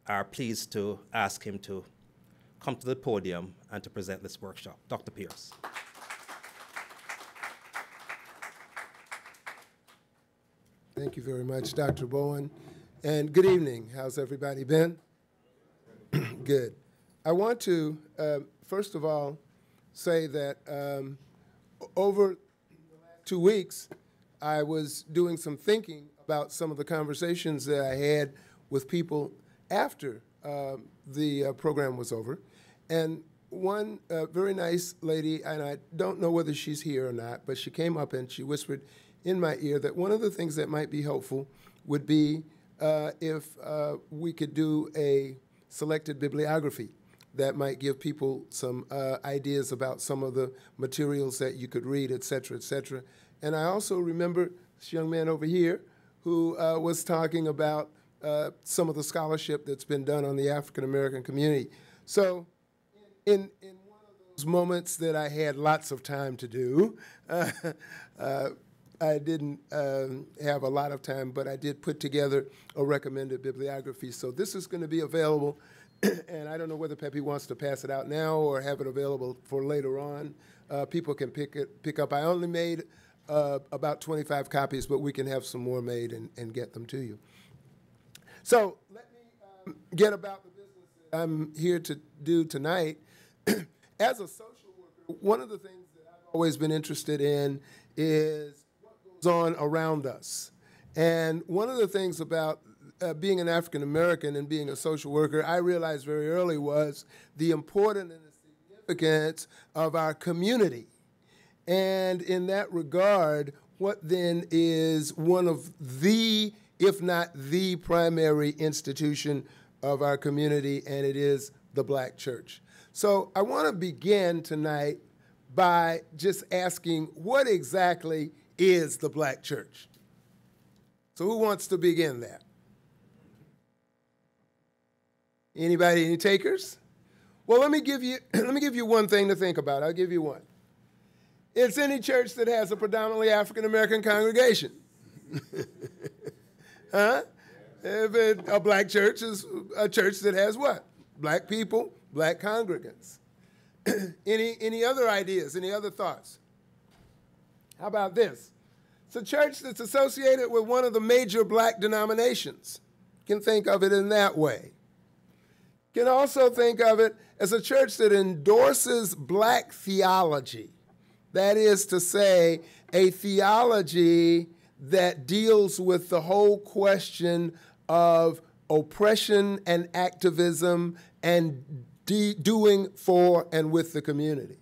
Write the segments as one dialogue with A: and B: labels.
A: are pleased to ask him to come to the podium and to present this workshop. Dr. Pierce.
B: Thank you very much, Dr. Bowen. And good evening. How's everybody been? Good. I want to, first of all, say that over 2 weeks, I was doing some thinking about some of the conversations that I had with people after the program was over. And one very nice lady, and I don't know whether she's here or not, but she came up and she whispered in my ear that one of the things that might be helpful would be if we could do a selected bibliography that might give people some ideas about some of the materials that you could read, et cetera, et cetera. And I also remember this young man over here who was talking about some of the scholarship that's been done on the African-American community. So in one of those moments that I had lots of time to do, I didn't have a lot of time, but I did put together a recommended bibliography. So this is going to be available, and I don't know whether Pepe wants to pass it out now or have it available for later on. People can pick up. I only made about 25 copies, but we can have some more made and get them to you. So let me get about the business that I'm here to do tonight. As a social worker, one of the things that I've always been interested in is what goes on around us. And one of the things about being an African American and being a social worker, I realized very early was the importance and the significance of our community. And in that regard, what then is one of the, if not the primary institution of our community, and it is the Black church. So I want to begin tonight by just asking, what exactly is the Black church? So who wants to begin that? Anybody, any takers? Well, let me give you one thing to think about. I'll give you one. It's any church that has a predominantly African-American congregation. Huh? A Black church is a church that has what? Black people, Black congregants. Any other ideas, any other thoughts? How about this? It's a church that's associated with one of the major Black denominations. You can think of it in that way. You can also think of it as a church that endorses Black theology. That is to say, a theology that deals with the whole question of oppression and activism and doing for and with the community.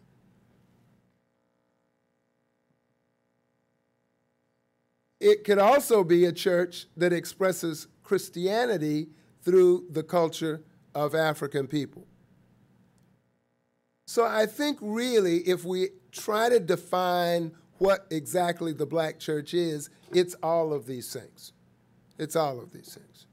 B: It could also be a church that expresses Christianity through the culture of African people. So I think really if we try to define what exactly the Black church is, it's all of these things. It's all of these things.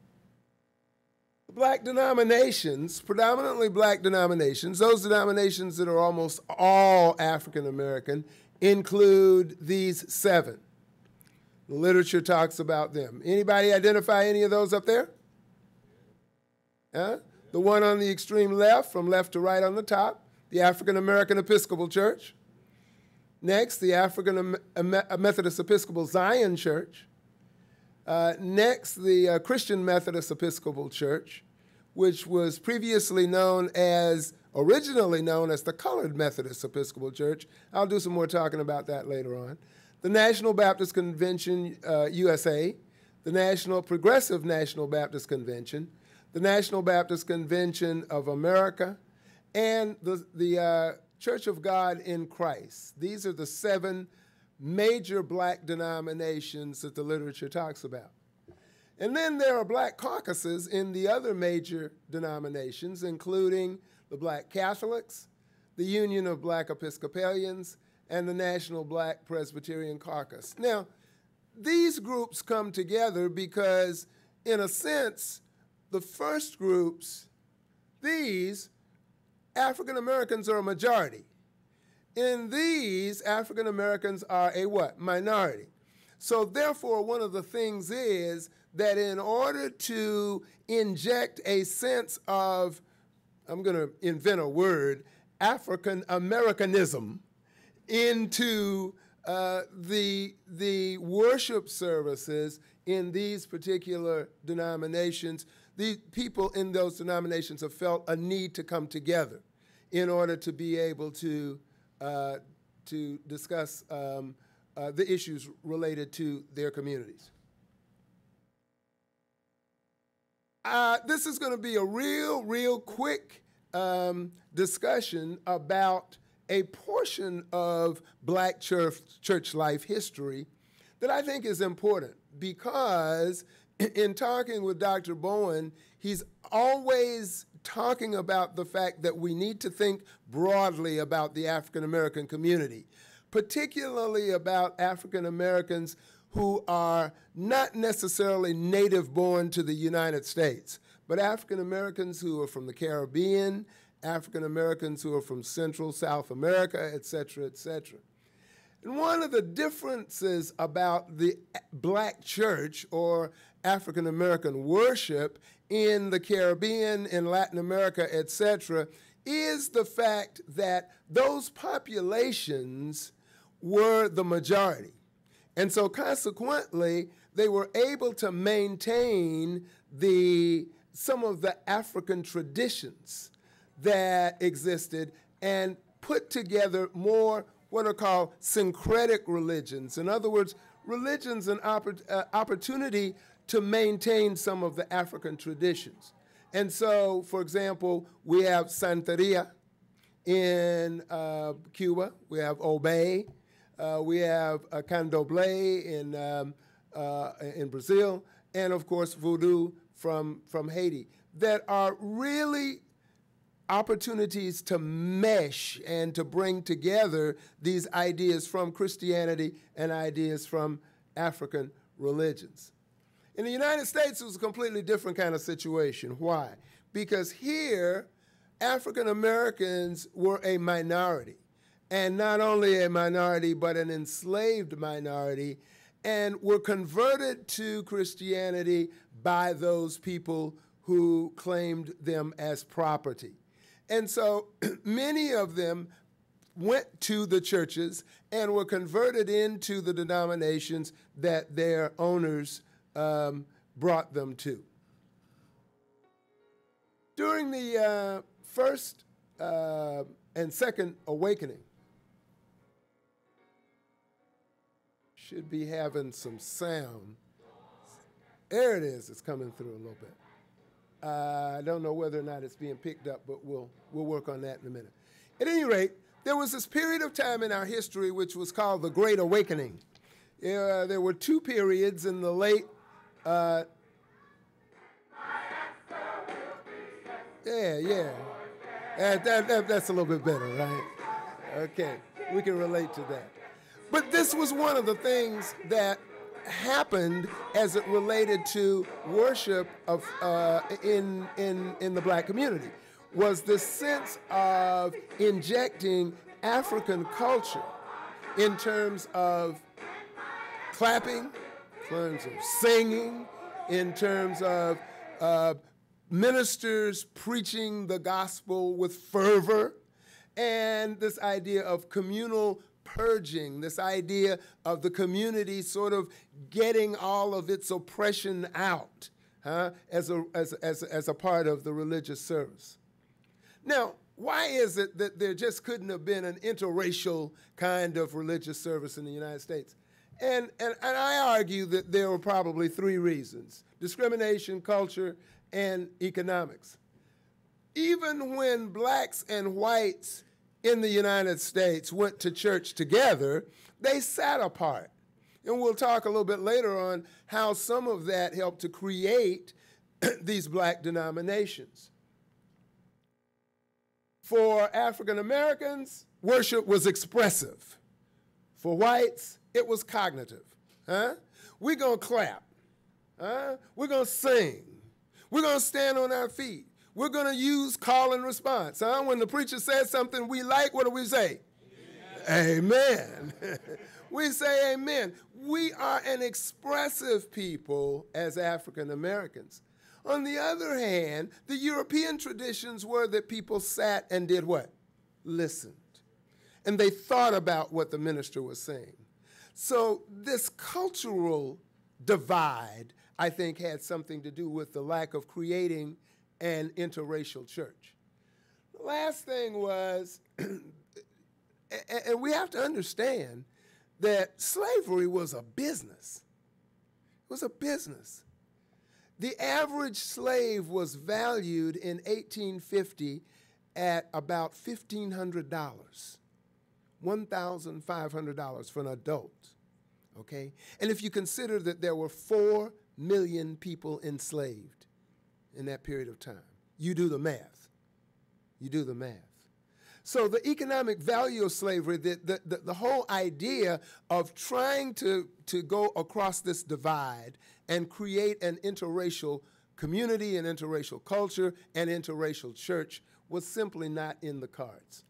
B: Black denominations, predominantly Black denominations, those denominations that are almost all African American, include these 7. The literature talks about them. Anybody identify any of those up there? Huh? The one on the extreme left, from left to right on the top, the African American Episcopal Church. Next, the African Methodist Episcopal Zion Church. Next, the Christian Methodist Episcopal Church, which was previously originally known as the Colored Methodist Episcopal Church. I'll do some more talking about that later on. The National Baptist Convention, USA, the Progressive National Baptist Convention, the National Baptist Convention of America, and the Church of God in Christ. These are the 7 major Black denominations that the literature talks about. And then there are Black caucuses in the other major denominations, including the Black Catholics, the Union of Black Episcopalians, and the National Black Presbyterian Caucus. Now, these groups come together because, in a sense, the first groups, these, African Americans are a majority. In these, African Americans are a what? Minority. So therefore, one of the things is that in order to inject a sense of, I'm going to invent a word, African Americanism into the worship services in these particular denominations, the people in those denominations have felt a need to come together in order to be able to discuss the issues related to their communities. This is going to be a real quick discussion about a portion of Black church life history that I think is important, because in talking with Dr. Bowen, he's always talking about the fact that we need to think broadly about the African American community, particularly about African Americans who are not necessarily native born to the United States, but African Americans who are from the Caribbean, African Americans who are from Central, South America, et cetera, et cetera. And one of the differences about the Black church or African American worship in the Caribbean, in Latin America, et cetera, is the fact that those populations were the majority. And so consequently, they were able to maintain some of the African traditions that existed and put together more what are called syncretic religions. In other words, religions and opportunity to maintain some of the African traditions. And so, for example, we have Santeria in Cuba, we have Obey, we have Candomblé in Brazil, and of course Voodoo from Haiti, that are really opportunities to mesh and to bring together these ideas from Christianity and ideas from African religions. In the United States, it was a completely different kind of situation. Why? Because here, African Americans were a minority, and not only a minority, but an enslaved minority, and were converted to Christianity by those people who claimed them as property. And so many of them went to the churches and were converted into the denominations that their owners brought them to. During the first and second awakening, should be having some sound. There it is, it's coming through a little bit. I don't know whether or not it's being picked up, but we'll work on that in a minute. At any rate, there was this period of time in our history which was called the Great Awakening. There were two periods in the late, that's a little bit better, right? Okay, we can relate to that. But this was one of the things that happened as it related to worship of in the Black community, was this sense of injecting African culture in terms of clapping, in terms of singing, in terms of ministers preaching the gospel with fervor, and this idea of communal purging, this idea of the community sort of getting all of its oppression out as a part of the religious service. Now, why is it that there just couldn't have been an interracial kind of religious service in the United States? And I argue that there were probably three reasons: discrimination, culture, and economics. Even when blacks and whites in the United States went to church together, they sat apart. And we'll talk a little bit later on how some of that helped to create these Black denominations. For African Americans, worship was expressive. For whites, it was cognitive. We're going to clap. We're going to sing. We're going to stand on our feet. We're going to use call and response. When the preacher says something we like, what do we say? Amen. Amen. We say amen. We are an expressive people as African Americans. On the other hand, the European traditions were that people sat and did what? Listened. And they thought about what the minister was saying. So this cultural divide, I think, had something to do with the lack of creating an interracial church. The last thing was, and we have to understand that slavery was a business. It was a business. The average slave was valued in 1850 at about $1,500, $1,500 for an adult, okay? And if you consider that there were 4 million people enslaved in that period of time, you do the math. You do the math. So the economic value of slavery, the whole idea of trying to go across this divide and create an interracial community, an interracial culture, an interracial church was simply not in the cards.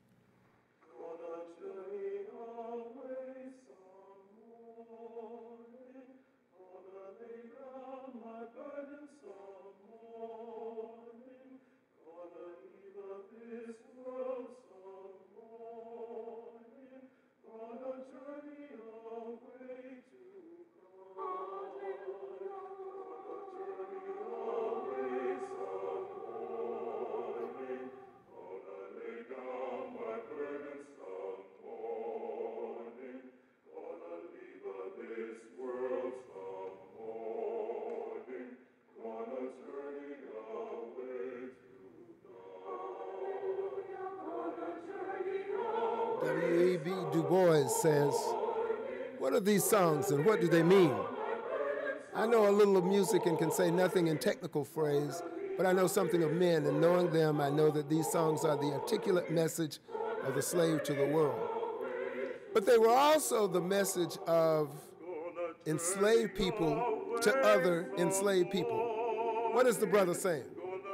B: W.E.B. Du Bois says, what are these songs and what do they mean? I know a little of music and can say nothing in technical phrase, but I know something of men, and knowing them, I know that these songs are the articulate message of the slave to the world. But they were also the message of enslaved people to other enslaved people. What is the brother saying?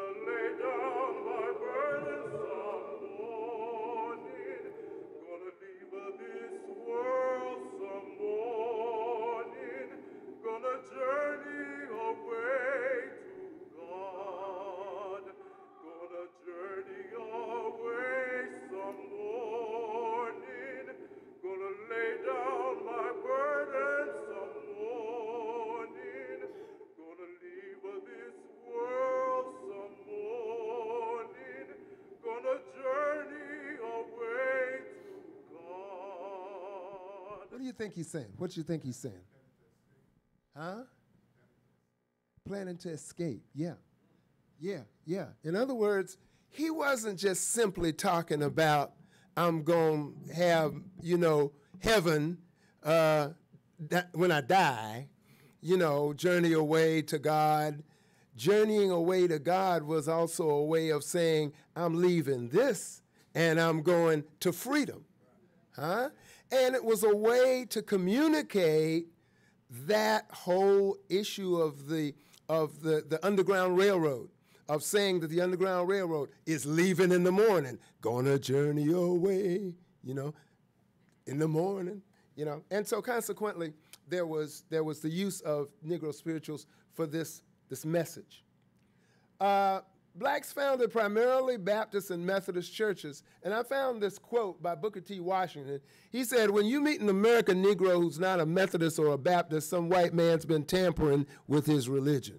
B: What do you think he's saying? What do you think he's saying? Huh? Planning to escape. Yeah. In other words, he wasn't just simply talking about, I'm going to have, heaven when I die, journey away to God. Journeying away to God was also a way of saying, I'm leaving this and I'm going to freedom. Huh? And it was a way to communicate that whole issue of the Underground Railroad, of saying that the Underground Railroad is leaving in the morning, gonna journey away, in the morning, And so consequently, there was the use of Negro spirituals for this message. Blacks founded primarily Baptist and Methodist churches, and I found this quote by Booker T. Washington. He said, when you meet an American Negro who's not a Methodist or a Baptist, some white man's been tampering with his religion.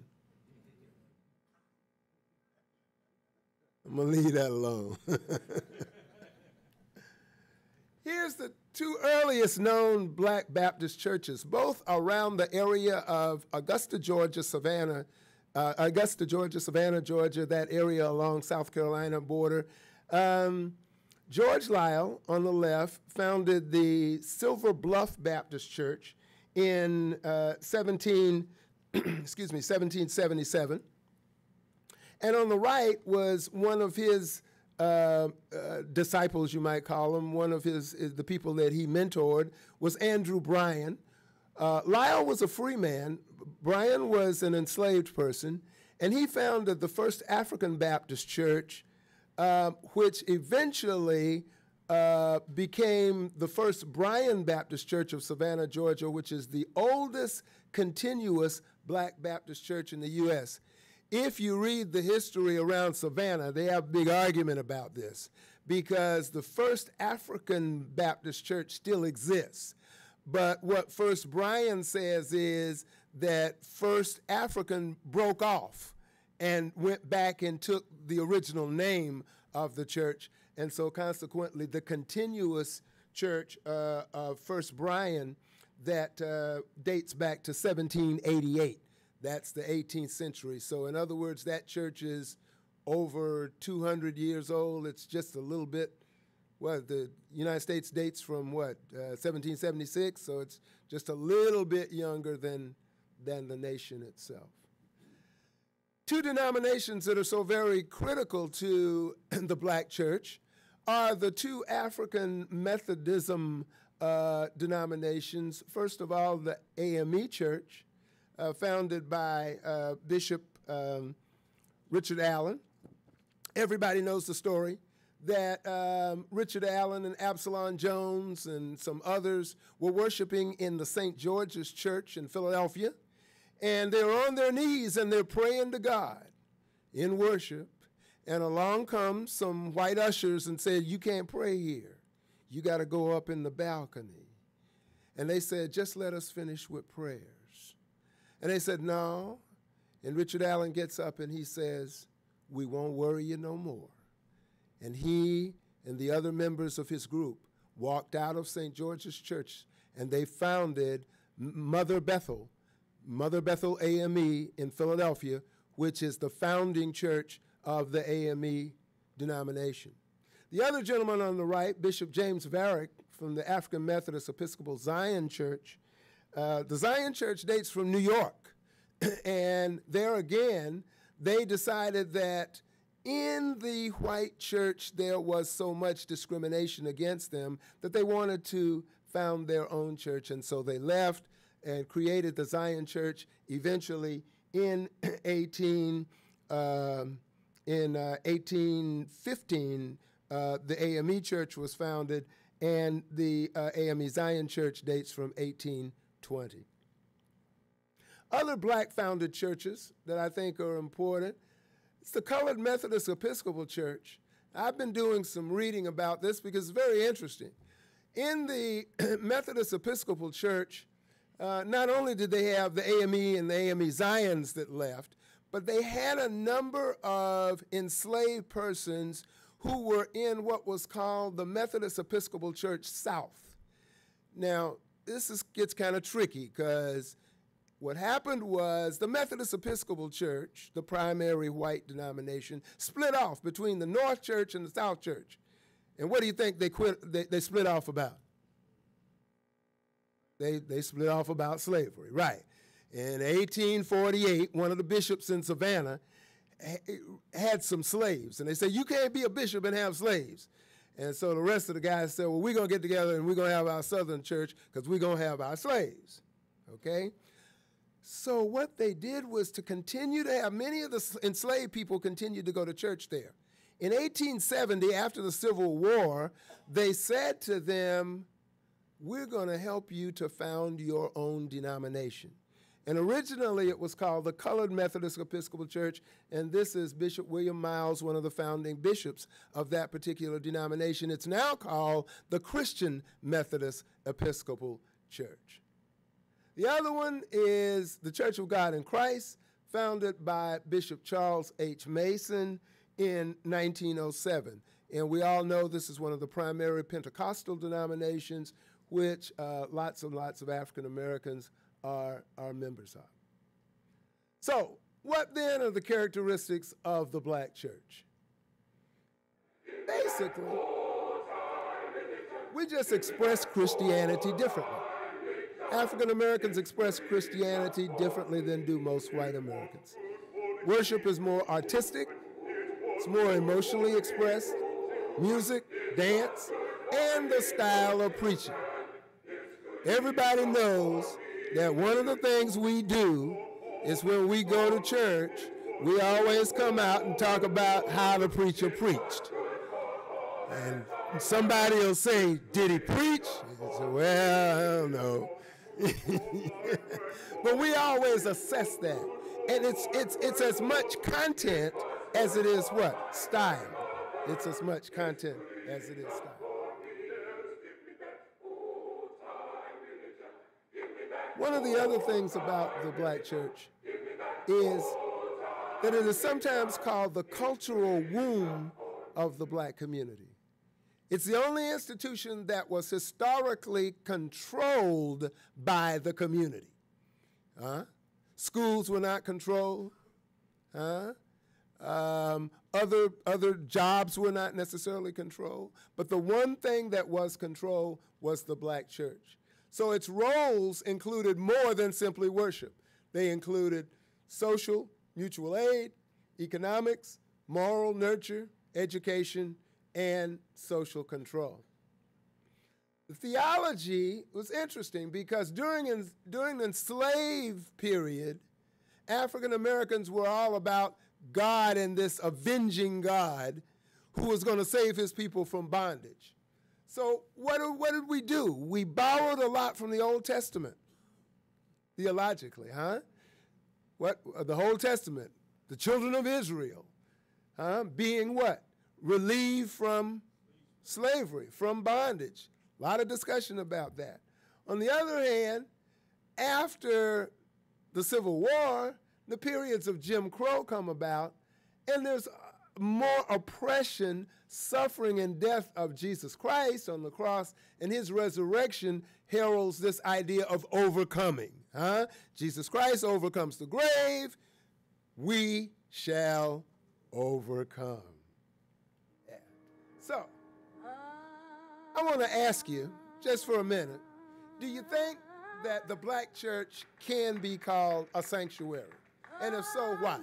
B: I'm going to leave that alone. Here's the 2 earliest known Black Baptist churches, both around the area of Augusta, Georgia, Savannah, Georgia, that area along South Carolina border. George Liele, on the left, founded the Silver Bluff Baptist Church in 1777. And on the right was one of his disciples, you might call him, one of the people that he mentored was Andrew Bryan. Liele was a free man. Bryan was an enslaved person, and he founded the first African Baptist church, which eventually became the first Bryan Baptist Church of Savannah, Georgia, which is the oldest continuous Black Baptist church in the U.S. If you read the history around Savannah, they have a big argument about this because the first African Baptist church still exists. But what First Bryan says is that First African broke off and went back and took the original name of the church. And so consequently, the continuous church of First Bryan that dates back to 1788. That's the 18th century. So in other words, that church is over 200 years old. It's just a little bit, well, the United States dates from what, 1776? So it's just a little bit younger than the nation itself. Two denominations that are so very critical to the black church are the two African Methodism denominations. First of all, the AME Church, founded by Bishop Richard Allen. Everybody knows the story that Richard Allen and Absalom Jones and some others were worshiping in the St. George's Church in Philadelphia. And they're on their knees and they're praying to God in worship. And along comes some white ushers and said, "You can't pray here. You got to go up in the balcony." And they said, "Just let us finish with prayers." And they said, "No." And Richard Allen gets up and he says, "We won't worry you no more." And he and the other members of his group walked out of St. George's Church and they founded Mother Bethel AME in Philadelphia, which is the founding church of the AME denomination. The other gentleman on the right, Bishop James Varick from the African Methodist Episcopal Zion Church. The Zion Church dates from New York. And there again, they decided that in the white church there was so much discrimination against them that they wanted to found their own church. And so they left and created the Zion Church. Eventually, in 1815, the AME Church was founded, and the AME Zion Church dates from 1820. Other black-founded churches that I think are important, it's the Colored Methodist Episcopal Church. I've been doing some reading about this because it's very interesting. In the Methodist Episcopal Church, not only did they have the AME and the AME Zions that left, but they had a number of enslaved persons who were in what was called the Methodist Episcopal Church South. Now, gets kind of tricky because what happened was the Methodist Episcopal Church, the primary white denomination, split off between the North Church and the South Church. And what do you think they split off about? They split off about slavery, right. In 1848, one of the bishops in Savannah had some slaves. And they said, "You can't be a bishop and have slaves." And so the rest of the guys said, "Well, we're going to get together and we're going to have our Southern church because we're going to have our slaves." Okay? So what they did was to continue to have many of the enslaved people continue to go to church there. In 1870, after the Civil War, they said to them, "We're going to help you to found your own denomination." And originally it was called the Colored Methodist Episcopal Church, and this is Bishop William Miles, one of the founding bishops of that particular denomination. It's now called the Christian Methodist Episcopal Church. The other one is the Church of God in Christ, founded by Bishop Charles H. Mason in 1907. And we all know this is one of the primary Pentecostal denominations, which lots and lots of African Americans are members of. So, what then are the characteristics of the black church? Basically, we just express Christianity differently. African Americans express Christianity differently than do most white Americans. Worship is more artistic, it's more emotionally expressed, music, dance, and the style of preaching. Everybody knows that one of the things we do is when we go to church, we always come out and talk about how the preacher preached. And somebody will say, did he preach? You say, well, I don't know. But we always assess that. And it's as much content as it is what? Style. It's as much content as it is style. One of the other things about the black church is that it is sometimes called the cultural womb of the black community. It's the only institution that was historically controlled by the community. Schools were not controlled. Other jobs were not necessarily controlled. But the one thing that was controlled was the black church. So its roles included more than simply worship. They included social, mutual aid, economics, moral nurture, education, and social control. The theology was interesting because during the enslaved period, African Americans were all about God and this avenging God who was going to save his people from bondage. So what did we do? We borrowed a lot from the Old Testament, theologically, What the Old Testament, the children of Israel, being what? Relieved from slavery, from bondage. A lot of discussion about that. On the other hand, after the Civil War, the periods of Jim Crow come about, and there's more oppression, suffering, and death of Jesus Christ on the cross, and his resurrection heralds this idea of overcoming. Jesus Christ overcomes the grave. We shall overcome. Yeah. So, I want to ask you, just for a minute, do you think that the black church can be called a sanctuary? And if so, why?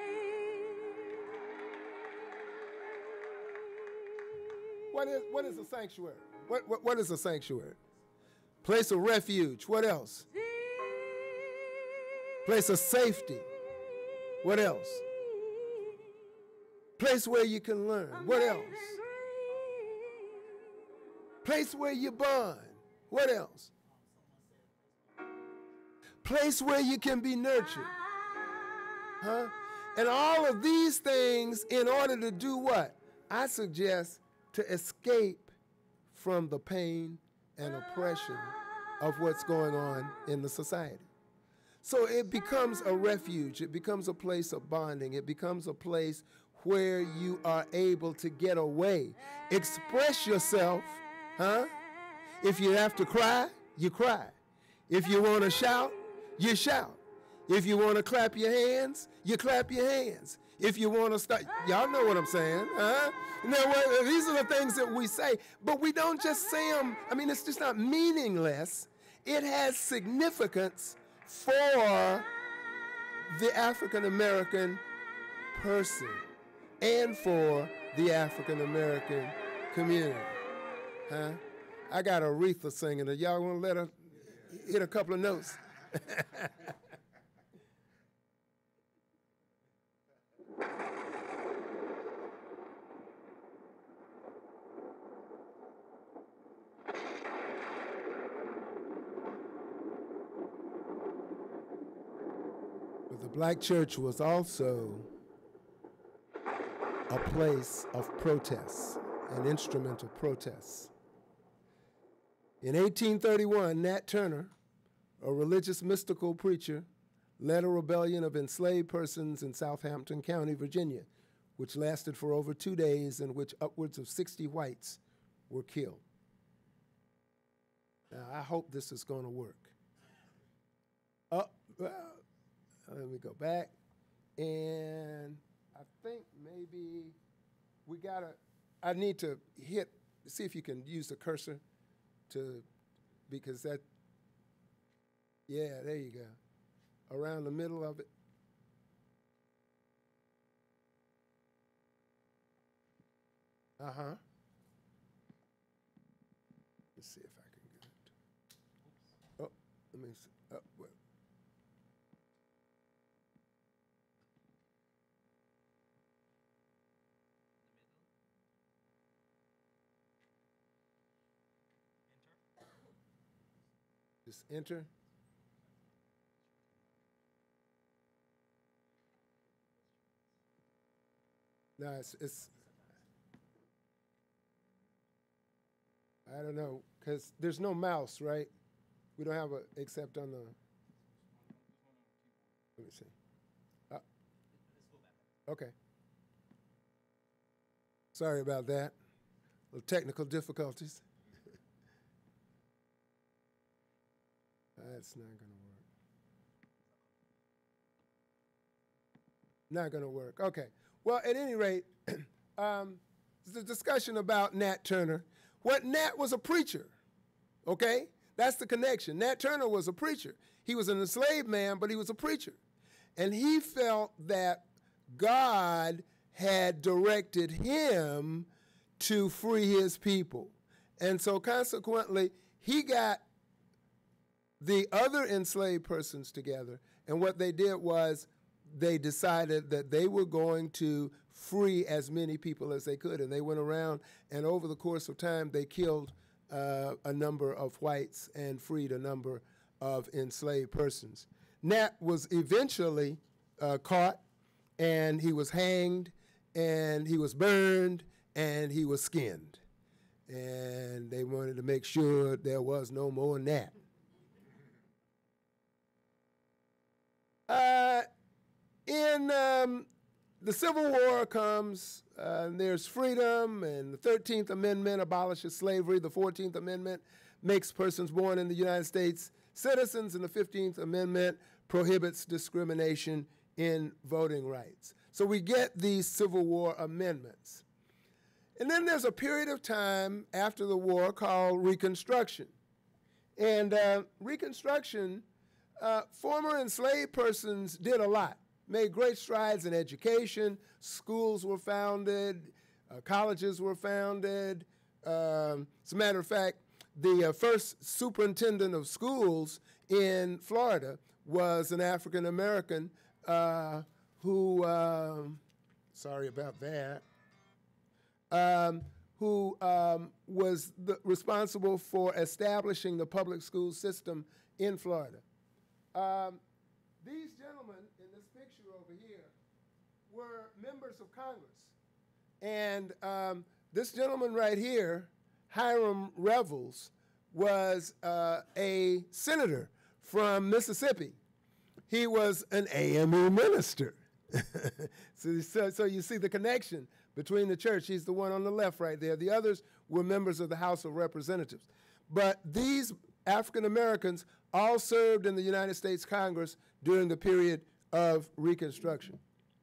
B: What is a sanctuary? What is a sanctuary? Place of refuge. What else? Place of safety. What else? Place where you can learn. What else? Place where you bond. What else? Place where you can be nurtured. And all of these things in order to do what? I suggest to escape from the pain and oppression of what's going on in the society. So it becomes a refuge. It becomes a place of bonding. It becomes a place where you are able to get away. Express yourself, If you have to cry, you cry. If you want to shout, you shout. If you want to clap your hands, you clap your hands. If you want to start, y'all know what I'm saying, Now, these are the things that we say, but we don't just say them. I mean, it's just not meaningless. It has significance for the African American person and for the African American community. I got Aretha singing. Y'all want to let her hit a couple of notes? But the black church was also a place of protests, an instrument of protests. In 1831, Nat Turner, a religious mystical preacher, led a rebellion of enslaved persons in Southampton County, Virginia, which lasted for over 2 days, in which upwards of 60 whites were killed. Now, I hope this is going to work. Let me go back. And I think maybe I need to see if you can use the cursor because that, yeah, there you go. Around the middle of it. Let's see if I can get it. Oh, let me see. Well. Just enter. No, it's I don't know, because there's no mouse, right? We don't have a, except on the, let me see. Okay. Sorry about that. Little technical difficulties. That's not going to work. Not going to work. Okay. Well, at any rate, the discussion about Nat Turner. What Nat was a preacher, okay? That's the connection. Nat Turner was a preacher. He was an enslaved man, but he was a preacher. And he felt that God had directed him to free his people. And so consequently, he got the other enslaved persons together, and what they did was they decided that they were going to free as many people as they could. And they went around, and over the course of time, they killed a number of whites and freed a number of enslaved persons. Nat was eventually caught, and he was hanged, and he was burned, and he was skinned. And they wanted to make sure there was no more Nat. In the Civil War comes, there's freedom, and the 13th Amendment abolishes slavery. The 14th Amendment makes persons born in the United States citizens, and the 15th Amendment prohibits discrimination in voting rights. So we get these Civil War amendments. And then there's a period of time after the war called Reconstruction. And Reconstruction, former enslaved persons did a lot, made great strides in education. Schools were founded, colleges were founded. As a matter of fact, the first superintendent of schools in Florida was an African American who, sorry about that, who was responsible for establishing the public school system in Florida. These gentlemen in this picture over here were members of Congress. And this gentleman right here, Hiram Revels, was a senator from Mississippi. He was an AME minister. So you see the connection between the church. He's the one on the left right there. The others were members of the House of Representatives. But these African Americans all served in the United States Congress during the period of Reconstruction.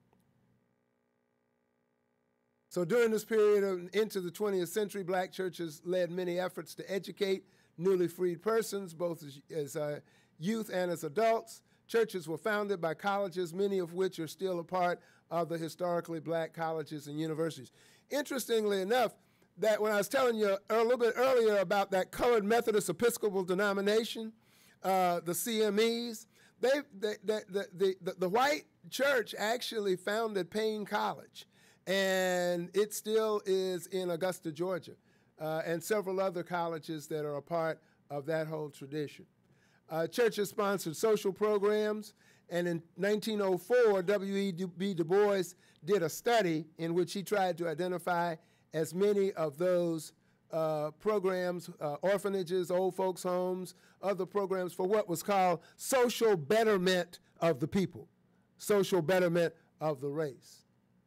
B: So during this period into the 20th century, black churches led many efforts to educate newly freed persons, both as youth and as adults. Churches were founded by colleges, many of which are still a part of the historically black colleges and universities. Interestingly enough, that when I was telling you a little bit earlier about that colored Methodist Episcopal denomination, the CMEs, the white church actually founded Payne College, and it still is in Augusta, Georgia, and several other colleges that are a part of that whole tradition. Churches sponsored social programs, and in 1904, W.E.B. Du Bois did a study in which he tried to identify as many of those programs, orphanages, old folks' homes, other programs for what was called social betterment of the people, social betterment of the race.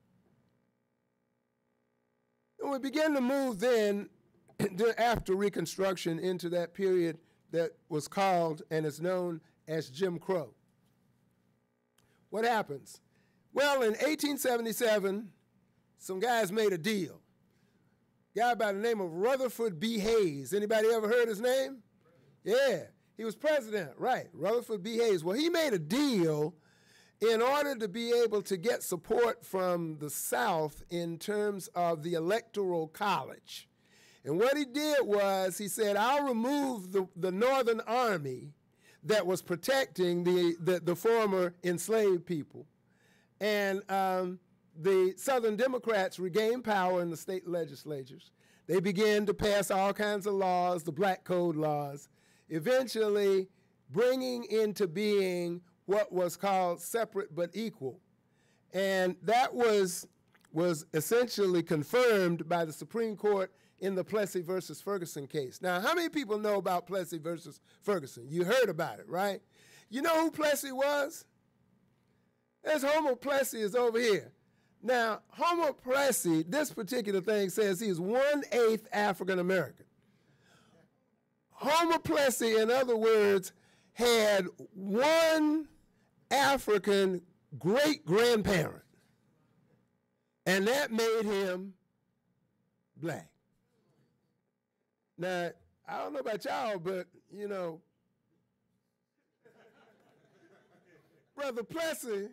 B: And we began to move then, after Reconstruction, into that period that was called and is known as Jim Crow. What happens? Well, in 1877, some guys made a deal. A guy by the name of Rutherford B. Hayes. Anybody ever heard his name? Yeah, he was president, right, Rutherford B. Hayes. Well, he made a deal in order to be able to get support from the South in terms of the Electoral College. And what he did was he said, I'll remove the Northern Army that was protecting the former enslaved people. And the Southern Democrats regained power in the state legislatures. They began to pass all kinds of laws, the Black Code laws, eventually bringing into being what was called separate but equal. And that was essentially confirmed by the Supreme Court in the Plessy versus Ferguson case. Now, how many people know about Plessy versus Ferguson? You heard about it, right? You know who Plessy was? There's Homer Plessy is over here. Now, Homer Plessy, this particular thing says he is 1/8 African American. Homer Plessy, in other words, had one African great-grandparent, and that made him black. Now, I don't know about y'all, but, you know, Brother Plessy,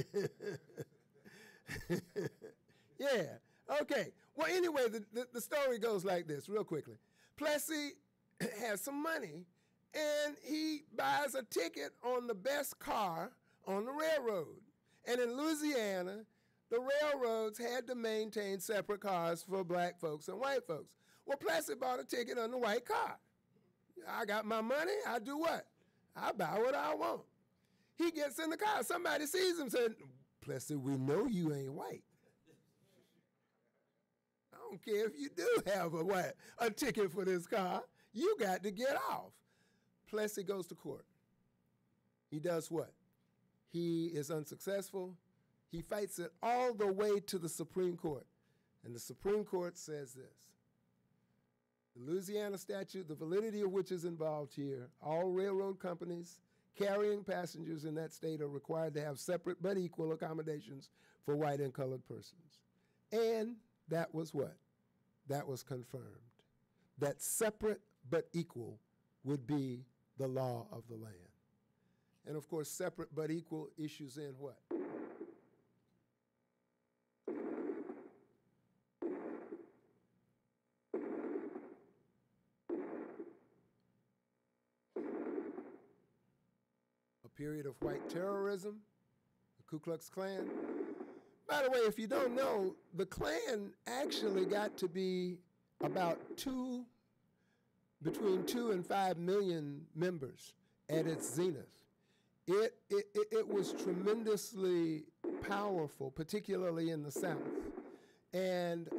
B: yeah, okay. Well, anyway, the story goes like this, real quickly. Plessy has some money, and he buys a ticket on the best car on the railroad. And in Louisiana, the railroads had to maintain separate cars for black folks and white folks. Well, Plessy bought a ticket on the white car. I got my money, I do what? I buy what I want. He gets in the car, somebody sees him and said, Plessy, we know you ain't white. I don't care if you do have a ticket for this car, you got to get off. Plessy goes to court. He does what? He is unsuccessful. He fights it all the way to the Supreme Court. And the Supreme Court says this: the Louisiana statute, the validity of which is involved here, all railroad companies carrying passengers in that state are required to have separate but equal accommodations for white and colored persons. And that was what? That was confirmed. That separate but equal would be the law of the land. And of course, separate but equal issues in what? A period of white terrorism, the Ku Klux Klan. By the way, if you don't know, the Klan actually got to be about between 2 and 5 million members at its zenith. It was tremendously powerful, particularly in the South. And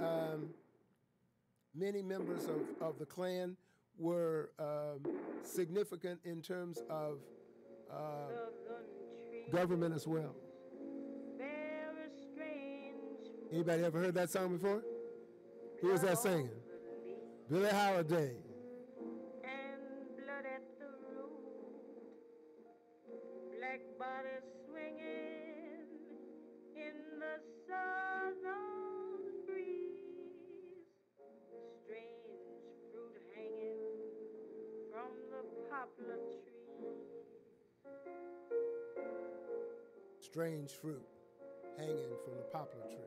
B: many members of the Klan were significant in terms of government as well. Anybody ever heard that song before? Who was that singing? Billie Holiday.
C: And blood at the root, black bodies swinging in the southern breeze, strange fruit hanging from the poplar tree.
B: Strange fruit hanging from the poplar tree.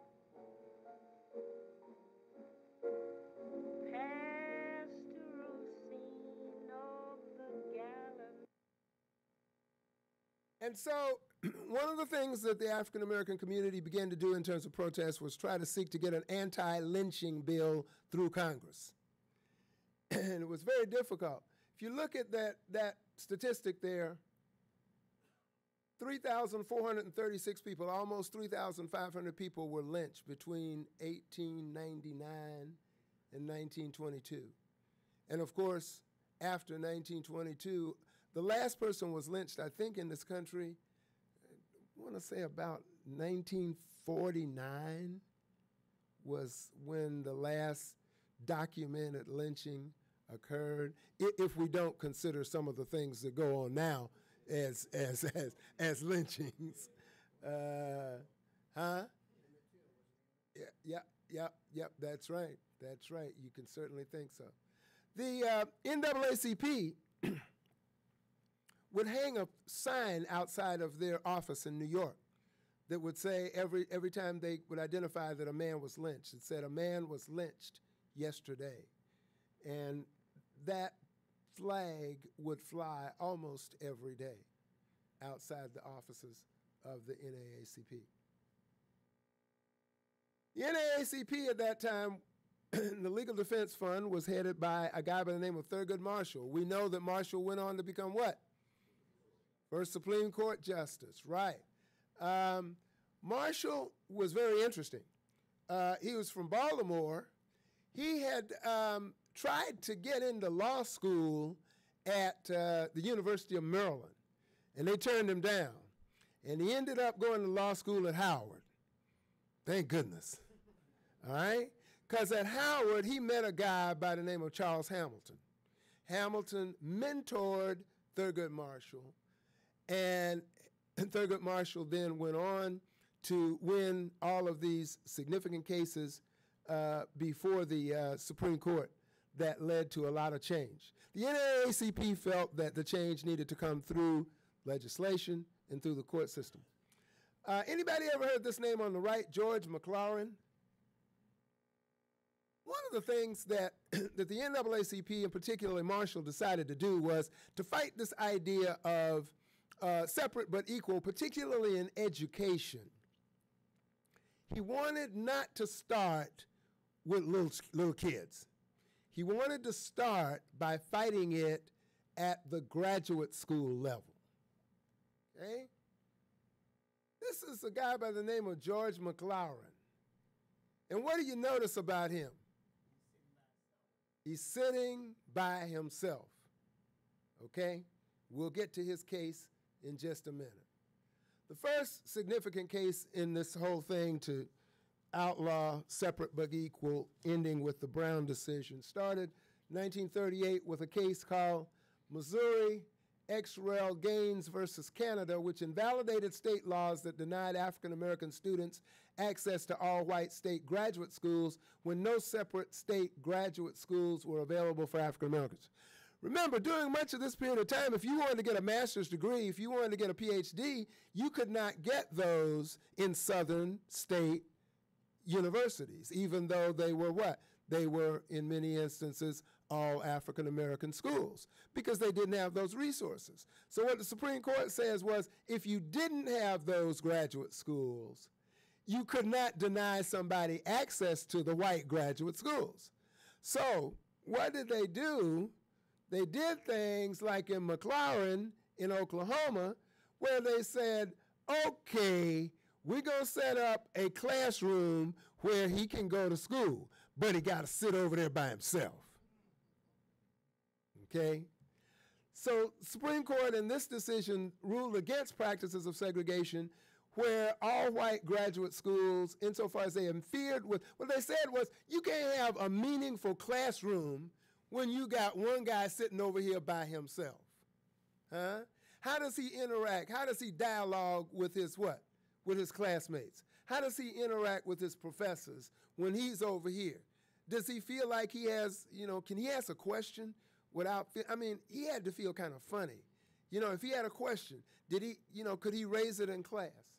B: And so one of the things that the African American community began to do in terms of protest was try to seek to get an anti-lynching bill through Congress. And it was very difficult. If you look at that statistic there, 3,436 people, almost 3,500 people were lynched between 1899 and 1922. And of course, after 1922, the last person was lynched, I think, in this country, I want to say about 1949 was when the last documented lynching occurred, if we don't consider some of the things that go on now as lynchings. Yep, that's right. That's right. You can certainly think so. The NAACP would hang a sign outside of their office in New York that would say every time they would identify that a man was lynched, it said a man was lynched yesterday. And that flag would fly almost every day outside the offices of the NAACP. The NAACP at that time the Legal Defense Fund was headed by a guy by the name of Thurgood Marshall. We know that Marshall went on to become what? First Supreme Court Justice, right. Marshall was very interesting. He was from Baltimore. He had tried to get into law school at the University of Maryland, and they turned him down. And he ended up going to law school at Howard. Thank goodness. All right? Because at Howard, he met a guy by the name of Charles Hamilton. Hamilton mentored Thurgood Marshall, and Thurgood Marshall then went on to win all of these significant cases before the Supreme Court that led to a lot of change. The NAACP felt that the change needed to come through legislation and through the court system. Anybody ever heard this name on the right, George McLaurin? One of the things that, that the NAACP and particularly Marshall decided to do was to fight this idea of separate but equal, particularly in education. He wanted not to start with little kids. He wanted to start by fighting it at the graduate school level. Okay? This is a guy by the name of George McLaurin. And what do you notice about him? He's sitting by himself. Okay? We'll get to his case in just a minute. The first significant case in this whole thing to outlaw separate but equal, ending with the Brown decision, started in 1938 with a case called Missouri Ex Rel Gaines versus Canada, which invalidated state laws that denied African American students access to all white state graduate schools when no separate state graduate schools were available for African Americans. Remember, during much of this period of time, if you wanted to get a master's degree, if you wanted to get a PhD, you could not get those in southern state universities, even though they were what? They were, in many instances, all African-American schools because they didn't have those resources. So what the Supreme Court says was if you didn't have those graduate schools, you could not deny somebody access to the white graduate schools. So what did they do? They did things like in McLaurin in Oklahoma where they said, okay, we're going to set up a classroom where he can go to school, but he got to sit over there by himself. Okay? So Supreme Court in this decision ruled against practices of segregation where all white graduate schools, insofar as they interfered with, what they said was you can't have a meaningful classroom when you got one guy sitting over here by himself. Huh? How does he interact? How does he dialogue with his what? With his classmates? How does he interact with his professors when he's over here? Does he feel like he has, can he ask a question without, he had to feel kind of funny. If he had a question, did he, could he raise it in class?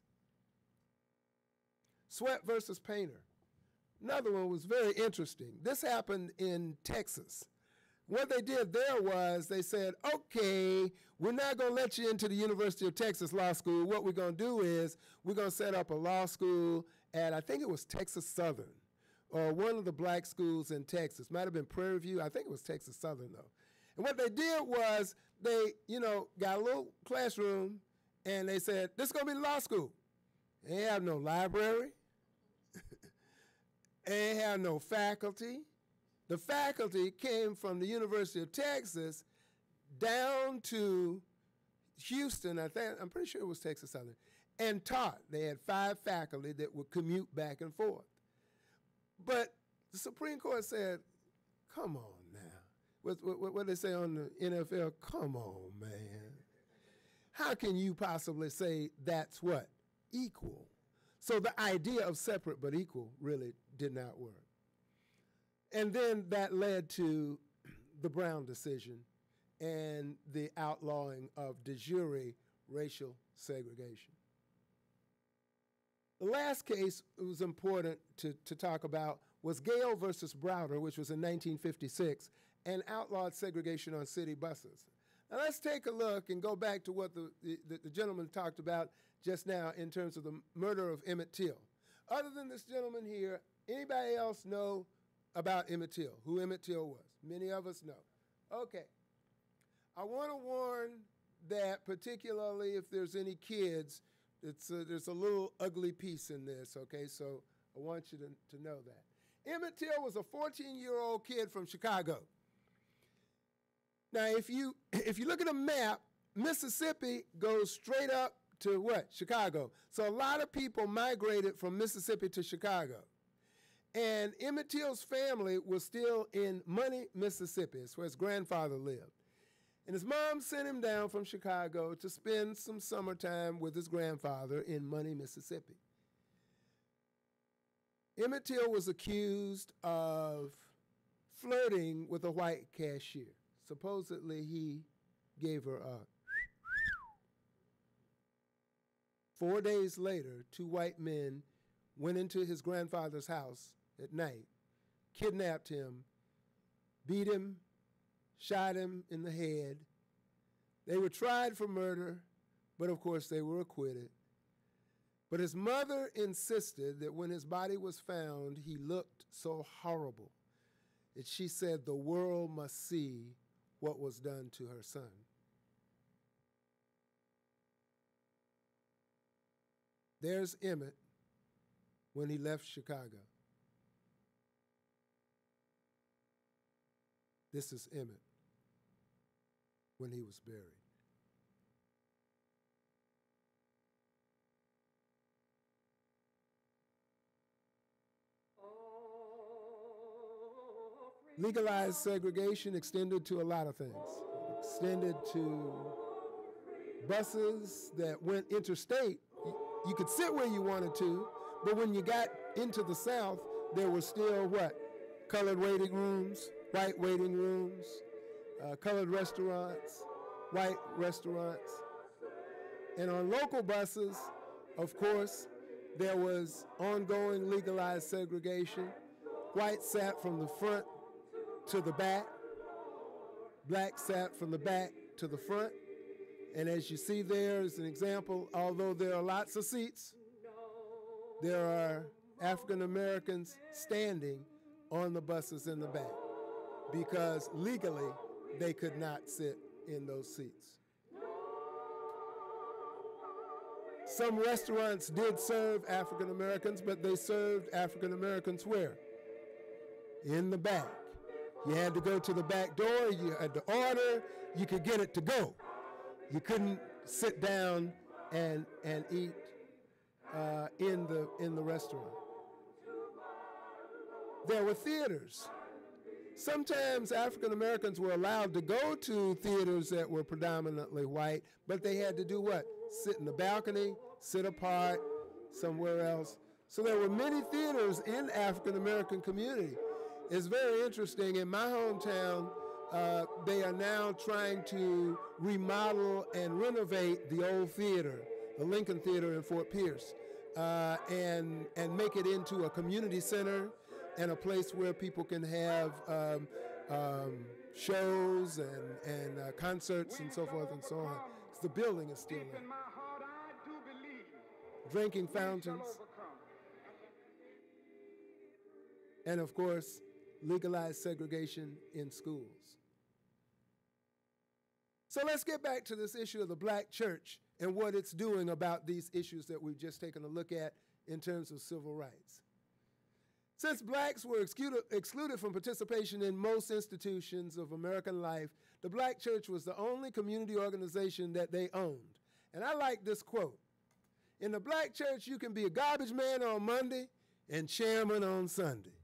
B: Sweat versus Painter. Another one was very interesting. This happened in Texas. What they did there was they said, okay, we're not going to let you into the University of Texas Law School. What we're going to do is we're going to set up a law school at, I think it was Texas Southern, or one of the black schools in Texas. Might have been Prairie View. I think it was Texas Southern, though. And what they did was they, got a little classroom, and they said, this is going to be the law school. They have no library. They have no faculty. The faculty came from the University of Texas down to Houston, I'm pretty sure it was Texas Southern, and taught. They had 5 faculty that would commute back and forth. But the Supreme Court said, come on now. What they say on the NFL? Come on, man. How can you possibly say that's what? Equal. So the idea of separate but equal really did not work. And then that led to the Brown decision and the outlawing of de jure racial segregation. The last case it was important to talk about was Gale versus Browder, which was in 1956, and outlawed segregation on city buses. Now let's take a look and go back to what the gentleman talked about just now in terms of the murder of Emmett Till. Other than this gentleman here, anybody else know about Emmett Till, who Emmett Till was. Many of us know. Okay. I want to warn that particularly if there's any kids, there's a little ugly piece in this, okay? So I want you to know that. Emmett Till was a 14-year-old kid from Chicago. Now, if you look at a map, Mississippi goes straight up to what? Chicago. So a lot of people migrated from Mississippi to Chicago. And Emmett Till's family was still in Money, Mississippi. It's where his grandfather lived. And his mom sent him down from Chicago to spend some summertime with his grandfather in Money, Mississippi. Emmett Till was accused of flirting with a white cashier. Supposedly he gave her a 4 days later, 2 white men went into his grandfather's house at night, kidnapped him, beat him, shot him in the head. They were tried for murder, but of course they were acquitted. But his mother insisted that when his body was found, he looked so horrible that she said the world must see what was done to her son. There's Emmett when he left Chicago. This is Emmett when he was buried. Legalized segregation extended to a lot of things. Extended to buses that went interstate. You could sit where you wanted to, but when you got into the South, there were still what? Colored waiting rooms, white waiting rooms, colored restaurants, white restaurants. And on local buses, of course, there was ongoing legalized segregation. White sat from the front to the back. Black sat from the back to the front. And as you see there as an example, although there are lots of seats, there are African Americans standing on the buses in the back because legally they could not sit in those seats. Some restaurants did serve African Americans, but they served African Americans where? In the back. You had to go to the back door, you had to order, you could get it to go. You couldn't sit down and eat in the restaurant. There were theaters. Sometimes African Americans were allowed to go to theaters that were predominantly white, but they had to do what? Sit in the balcony, sit apart, somewhere else. So there were many theaters in African American community. It's very interesting. In my hometown, they are now trying to remodel and renovate the old theater, the Lincoln Theater in Fort Pierce, and make it into a community center and a place where people can have shows and concerts and so forth and so on. 'Cause the building is still there. Drinking fountains. And of course, legalized segregation in schools. So let's get back to this issue of the black church and what it's doing about these issues that we've just taken a look at in terms of civil rights. Since blacks were excluded from participation in most institutions of American life, the black church was the only community organization that they owned. And I like this quote. In the black church, you can be a garbage man on Monday and chairman on Sunday.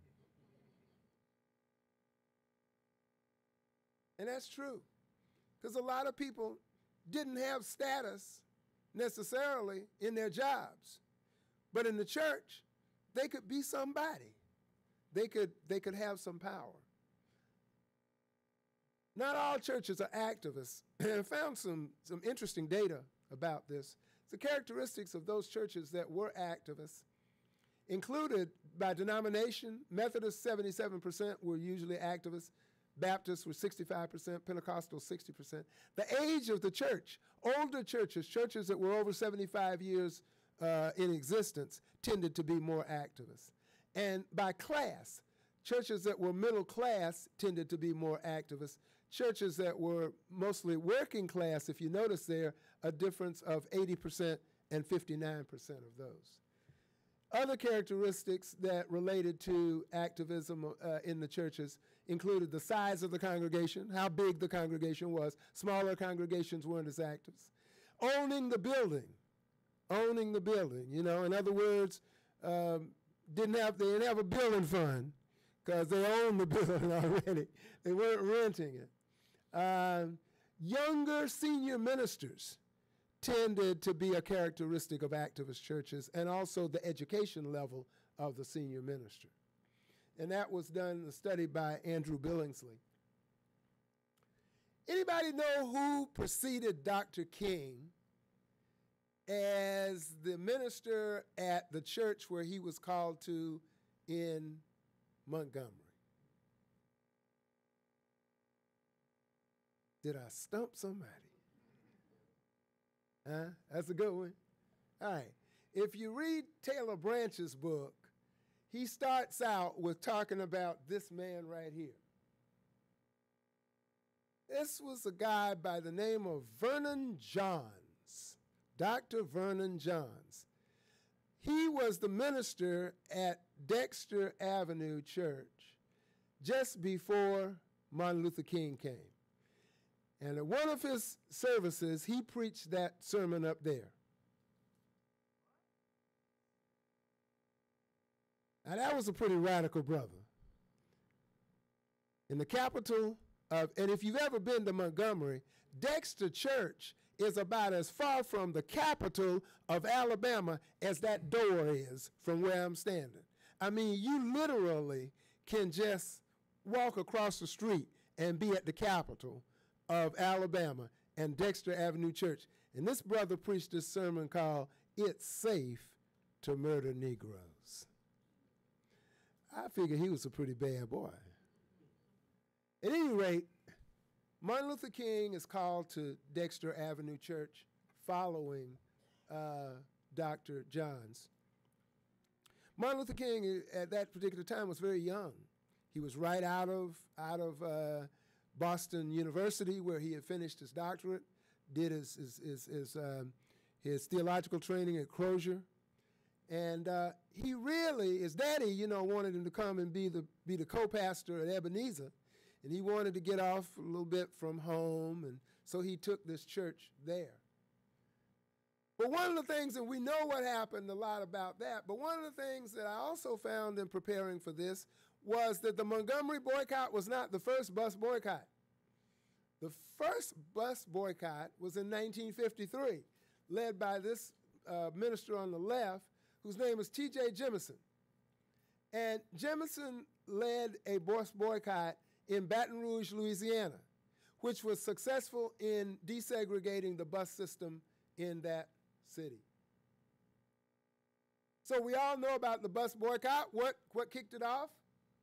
B: And that's true, because a lot of people didn't have status necessarily in their jobs. But in the church, they could be somebody. They could have some power. Not all churches are activists. I found some interesting data about this. The characteristics of those churches that were activists included by denomination. Methodists, 77% were usually activists. Baptists were 65%, Pentecostal 60%. The age of the church, older churches, churches that were over 75 years in existence, tended to be more activists. And by class, Churches that were middle class tended to be more activist. Churches that were mostly working class, if you notice there, a difference of 80% and 59% of those. Other characteristics that related to activism in the churches included the size of the congregation, how big the congregation was. Smaller congregations weren't as active. Owning the building, you know. In other words, they didn't have a building fund because they owned the building already. They weren't renting it. Younger senior ministers tended to be a characteristic of activist churches, and also the education level of the senior minister. And that was done in a study by Andrew Billingsley. Anybody know who preceded Dr. King as the minister at the church where he was called to in Montgomery? Did I stump somebody? That's a good one. All right. If you read Taylor Branch's book, he starts out with talking about this man right here. This was a guy by the name of Vernon Johns, Dr. Vernon Johns. He was the minister at Dexter Avenue Church just before Martin Luther King came. And at one of his services, he preached that sermon up there. Now, that was a pretty radical brother. In the capital of, and if you've ever been to Montgomery, Dexter Church is about as far from the capital of Alabama as that door is from where I'm standing. I mean, you literally can just walk across the street and be at the capital of Alabama and Dexter Avenue Church. And this brother preached this sermon called "It's Safe to Murder Negroes." I figure he was a pretty bad boy. At any rate, Martin Luther King is called to Dexter Avenue Church following Dr. Johns. Martin Luther King at that particular time was very young. He was right out of Boston University, where he had finished his doctorate, did his theological training at Crozier. And he really, his daddy, you know, wanted him to come and be the co-pastor at Ebenezer. And he wanted to get off a little bit from home, and so he took this church there. But one of the things, and we know what happened a lot about that, but one of the things that I also found in preparing for this was that the Montgomery boycott was not the first bus boycott. The first bus boycott was in 1953, led by this minister on the left, whose name is T.J. Jemison. And Jemison led a bus boycott in Baton Rouge, Louisiana, which was successful in desegregating the bus system in that city. So we all know about the bus boycott. What kicked it off?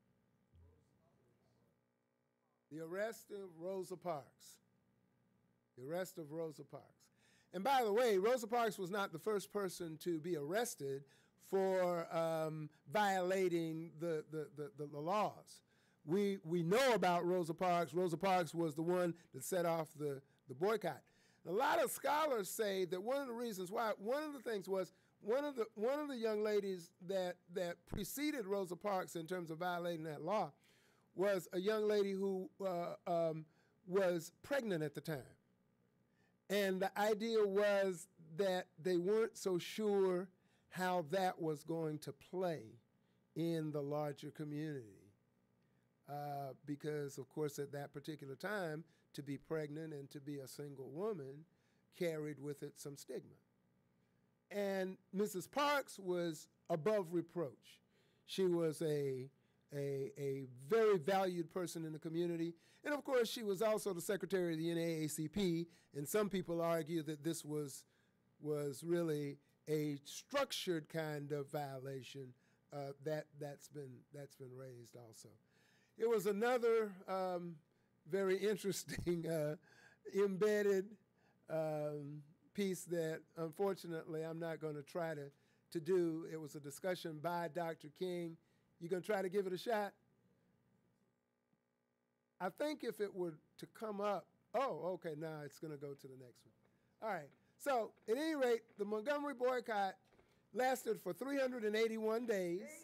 B: The arrest of Rosa Parks. The arrest of Rosa Parks. And by the way, Rosa Parks was not the first person to be arrested for violating the laws. We know about Rosa Parks. Rosa Parks was the one that set off the boycott. A lot of scholars say that one of the reasons why, one of the things was, one of the young ladies that preceded Rosa Parks in terms of violating that law was a young lady who was pregnant at the time. And the idea was that they weren't so sure how that was going to play in the larger community. Because, of course, at that particular time, to be pregnant and to be a single woman carried with it some stigma. And Mrs. Parks was above reproach. She was a very valued person in the community. And of course, she was also the secretary of the NAACP, and some people argue that this was really a structured kind of violation that's been raised also. It was another very interesting embedded piece that unfortunately I'm not going to try to do. It was a discussion by Dr. King. You gonna try to give it a shot? I think if it were to come up, oh, okay, now it's going to go to the next one. All right. So at any rate, the Montgomery boycott lasted for 381 days.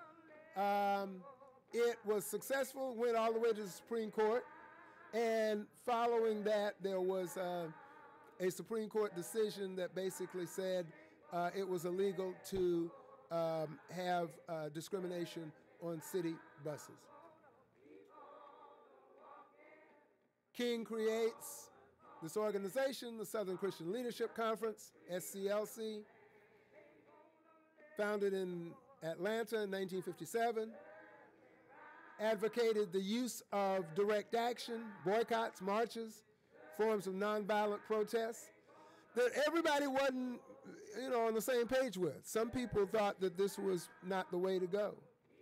B: It was successful, went all the way to the Supreme Court. And following that, there was a Supreme Court decision that basically said it was illegal to have discrimination on city buses. King creates this organization, the Southern Christian Leadership Conference, SCLC, founded in Atlanta in 1957, advocated the use of direct action, boycotts, marches, forms of nonviolent protests that everybody wasn't, on the same page with. Some people thought that this was not the way to go.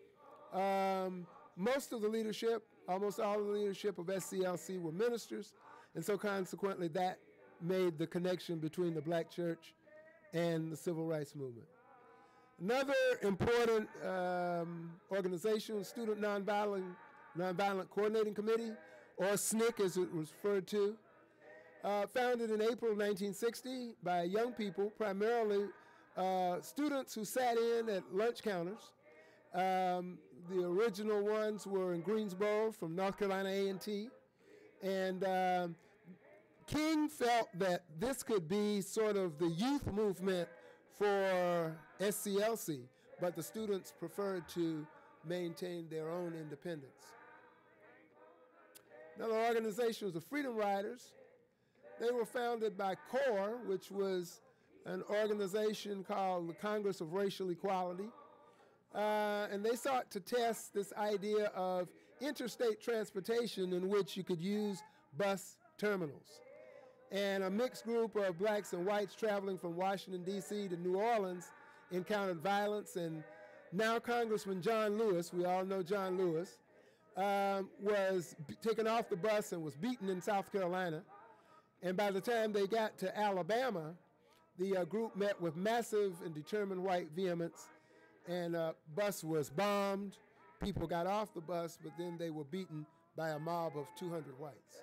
B: Most of the leadership, almost all of the leadership of SCLC were ministers, and so consequently that made the connection between the black church and the civil rights movement. Another important organization, Student Nonviolent Coordinating Committee, or SNCC as it was referred to, founded in April 1960 by young people, primarily students who sat in at lunch counters. The original ones were in Greensboro from North Carolina A&T. And King felt that this could be sort of the youth movement for SCLC, but the students preferred to maintain their own independence. Another organization was the Freedom Riders. They were founded by CORE, which was an organization called the Congress of Racial Equality. And they sought to test this idea of interstate transportation in which you could use bus terminals. And a mixed group of blacks and whites traveling from Washington, D.C. to New Orleans encountered violence, and now Congressman John Lewis, we all know John Lewis, was taken off the bus and was beaten in South Carolina. And by the time they got to Alabama, the group met with massive and determined white vehemence, and bus was bombed. People got off the bus, but then they were beaten by a mob of 200 whites.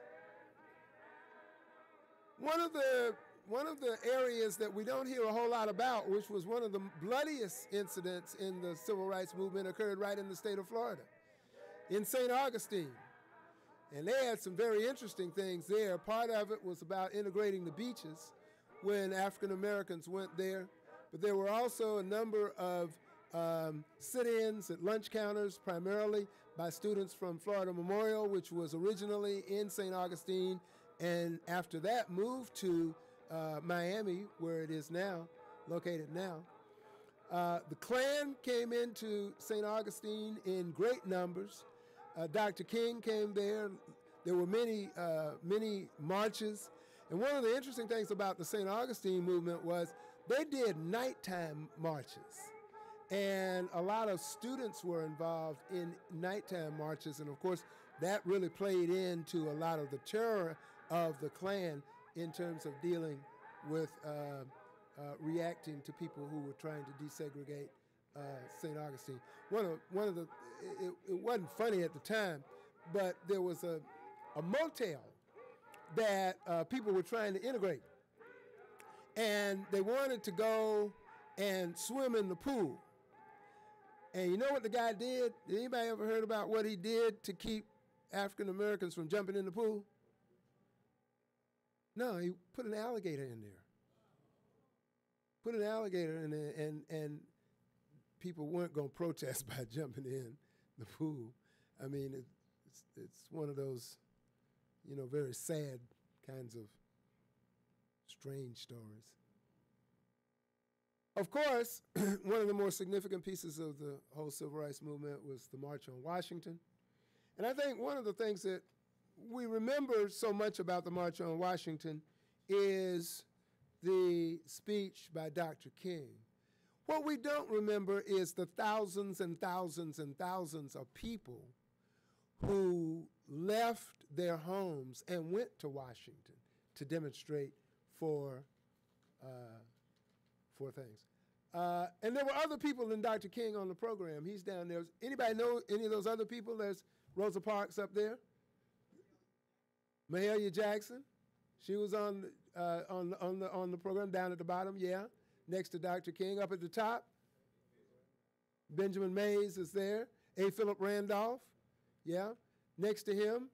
B: One of the areas that we don't hear a whole lot about, which was one of the bloodiest incidents in the civil rights movement, occurred right in the state of Florida, in St. Augustine. And they had some very interesting things there. Part of it was about integrating the beaches when African Americans went there, but there were also a number of sit-ins at lunch counters, primarily by students from Florida Memorial, which was originally in St. Augustine, and after that moved to Miami, where it is now, located now. The Klan came into St. Augustine in great numbers. Dr. King came there. There were many marches. And one of the interesting things about the St. Augustine movement was they did nighttime marches. And a lot of students were involved in nighttime marches. And of course, that really played into a lot of the terror of the Klan in terms of dealing with reacting to people who were trying to desegregate St. Augustine. It wasn't funny at the time, but there was a motel that people were trying to integrate. And they wanted to go and swim in the pool. And you know what the guy did? Did anybody ever heard about what he did to keep African Americans from jumping in the pool? No, he put an alligator in there. Put an alligator in there, and people weren't going to protest by jumping in the pool. I mean, it's one of those, very sad kinds of strange stories. Of course, one of the more significant pieces of the whole civil rights movement was the March on Washington. And I think one of the things that we remember so much about the March on Washington is the speech by Dr. King. What we don't remember is the thousands and thousands and thousands of people who left their homes and went to Washington to demonstrate for things. And there were other people than Dr. King on the program. He's down there. Anybody know any of those other people? There's Rosa Parks up there. Mahalia Jackson, she was on the program down at the bottom, yeah, next to Dr. King. Up at the top, Benjamin Mays is there. A. Philip Randolph, yeah. Next to him,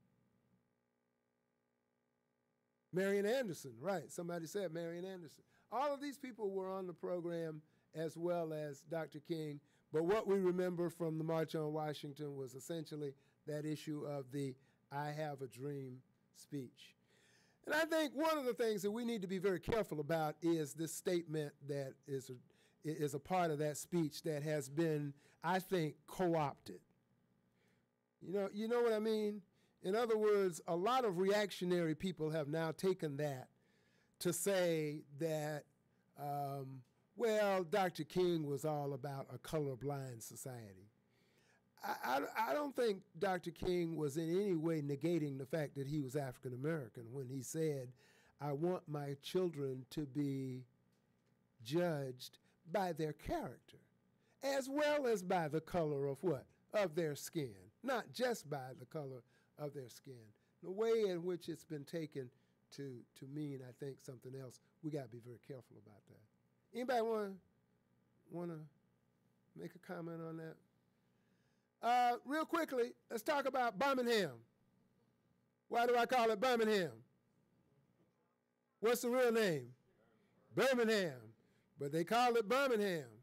B: Marian Anderson, right. Somebody said Marian Anderson. All of these people were on the program as well as Dr. King, but what we remember from the March on Washington was essentially that issue of the I Have a Dream speech. And I think one of the things that we need to be very careful about is this statement that is a part of that speech that has been, I think, co-opted. You know what I mean? In other words, a lot of reactionary people have now taken that to say that, well, Dr. King was all about a colorblind society. I don't think Dr. King was in any way negating the fact that he was African American when he said, I want my children to be judged by their character, as well as by the color of what? Of their skin, not just by the color of their skin. The way in which it's been taken to mean, I think, something else, we got to be very careful about that. Anybody want to make a comment on that? Real quickly, let's talk about Birmingham. Why do I call it Birmingham? What's the real name? Birmingham. But they call it Birmingham.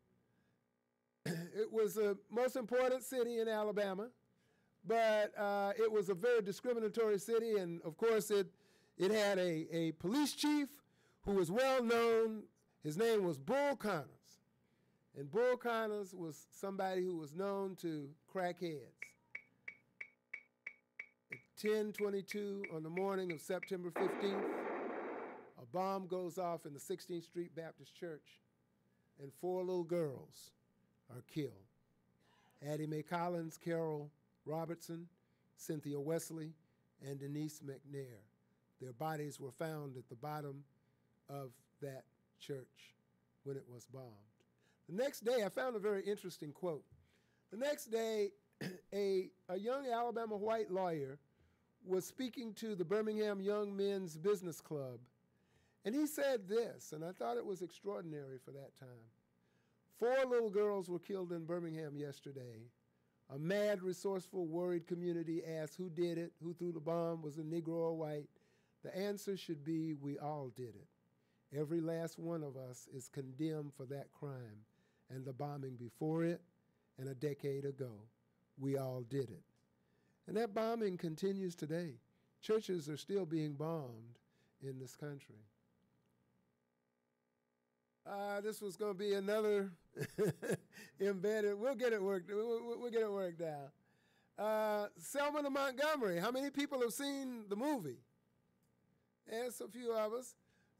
B: It was the most important city in Alabama, but it was a very discriminatory city, and of course it had a police chief who was well known. His name was Bull Connors. And Bull Connors was somebody who was known to crack heads. At 10:22 on the morning of September 15th, a bomb goes off in the 16th Street Baptist Church, and 4 little girls are killed. Addie Mae Collins, Carol Robertson, Cynthia Wesley, and Denise McNair. Their bodies were found at the bottom of that church when it was bombed. The next day, I found a very interesting quote. The next day, a young Alabama white lawyer was speaking to the Birmingham Young Men's Business Club, and he said this, and I thought it was extraordinary for that time. 4 little girls were killed in Birmingham yesterday. A mad, resourceful, worried community asked who did it, who threw the bomb, was it Negro or white? The answer should be, we all did it. Every last one of us is condemned for that crime and the bombing before it and a decade ago. We all did it. And that bombing continues today. Churches are still being bombed in this country. This was going to be another embedded. We'll get it worked. We'll get it worked out. Selma to Montgomery. How many people have seen the movie? Yes, a few of us.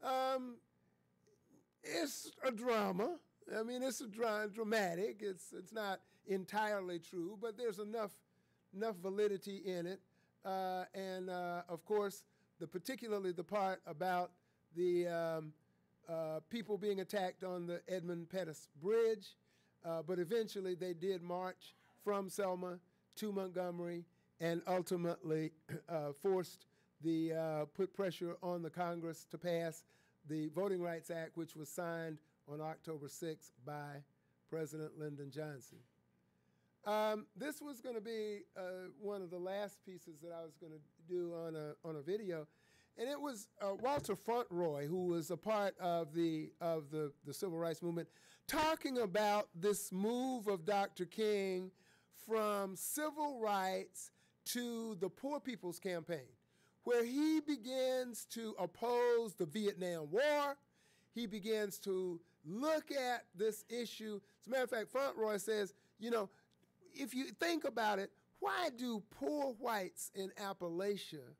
B: It's a drama. I mean, it's dramatic. It's not entirely true, but there's enough validity in it. And of course, particularly the part about the people being attacked on the Edmund Pettus Bridge. But eventually, they did march from Selma to Montgomery and ultimately put pressure on the Congress to pass the Voting Rights Act, which was signed on October 6th by President Lyndon Johnson. This was going to be one of the last pieces that I was going to do on a video, and it was Walter Fauntroy, who was a part of the civil rights movement, talking about this move of Dr. King from civil rights to the Poor People's Campaign, where he begins to oppose the Vietnam War. He begins to look at this issue. As a matter of fact, Fauntroy says, if you think about it, why do poor whites in Appalachia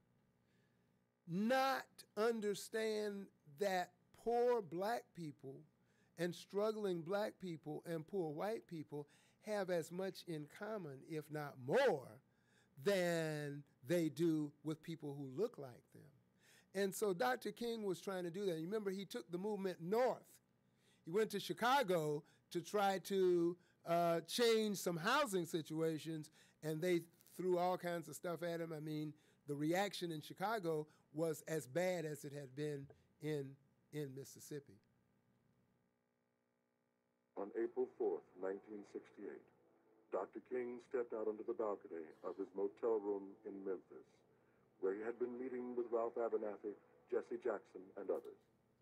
B: not understand that poor black people and struggling black people and poor white people have as much in common, if not more, than they do with people who look like them? And so Dr. King was trying to do that. You remember, he took the movement north. He went to Chicago to try to change some housing situations, and they threw all kinds of stuff at him. I mean, the reaction in Chicago was as bad as it had been in Mississippi.
D: On April 4th, 1968, Dr. King stepped out onto the balcony of his motel room in Memphis, where he had been meeting with Ralph Abernathy, Jesse Jackson, and others.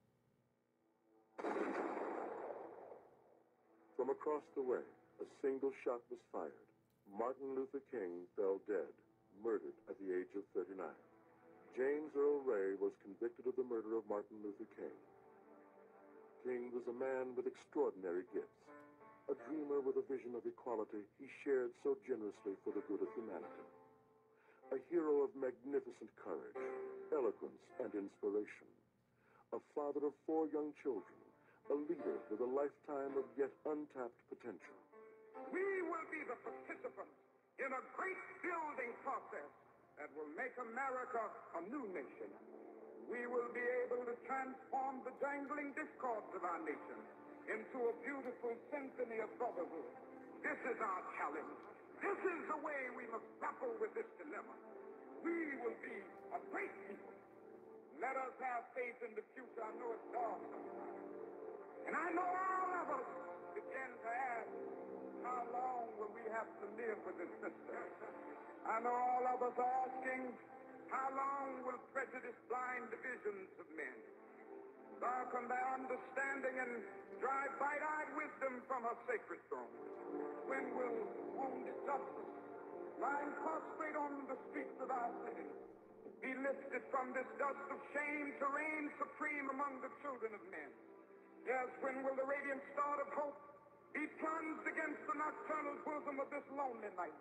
D: From across the way, a single shot was fired. Martin Luther King fell dead, murdered at the age of 39. James Earl Ray was convicted of the murder of Martin Luther King. King was a man with extraordinary gifts. A dreamer with a vision of equality he shared so generously for the good of humanity. A hero of magnificent courage, eloquence, and inspiration. A father of 4 young children, a leader with a lifetime of yet untapped potential.
E: We will be the participants in a great building process that will make America a new nation. We will be able to transform the jangling discords of our nation into a beautiful symphony of brotherhood. This is our challenge. This is the way we must grapple with this dilemma. We will be a great people. Let us have faith in the future. I know it's dark sometimes. And I know all of us begin to ask, how long will we have to live with this system? I know all of us are asking, how long will prejudice blind the visions of men? Darken their understanding and drive bright-eyed wisdom from her sacred throne. When will wounded justice, lying prostrate on the streets of our cities, be lifted from this dust of shame to reign supreme among the children of men? Yes, when will the radiant star of hope be plunged against the nocturnal bosom of this lonely night?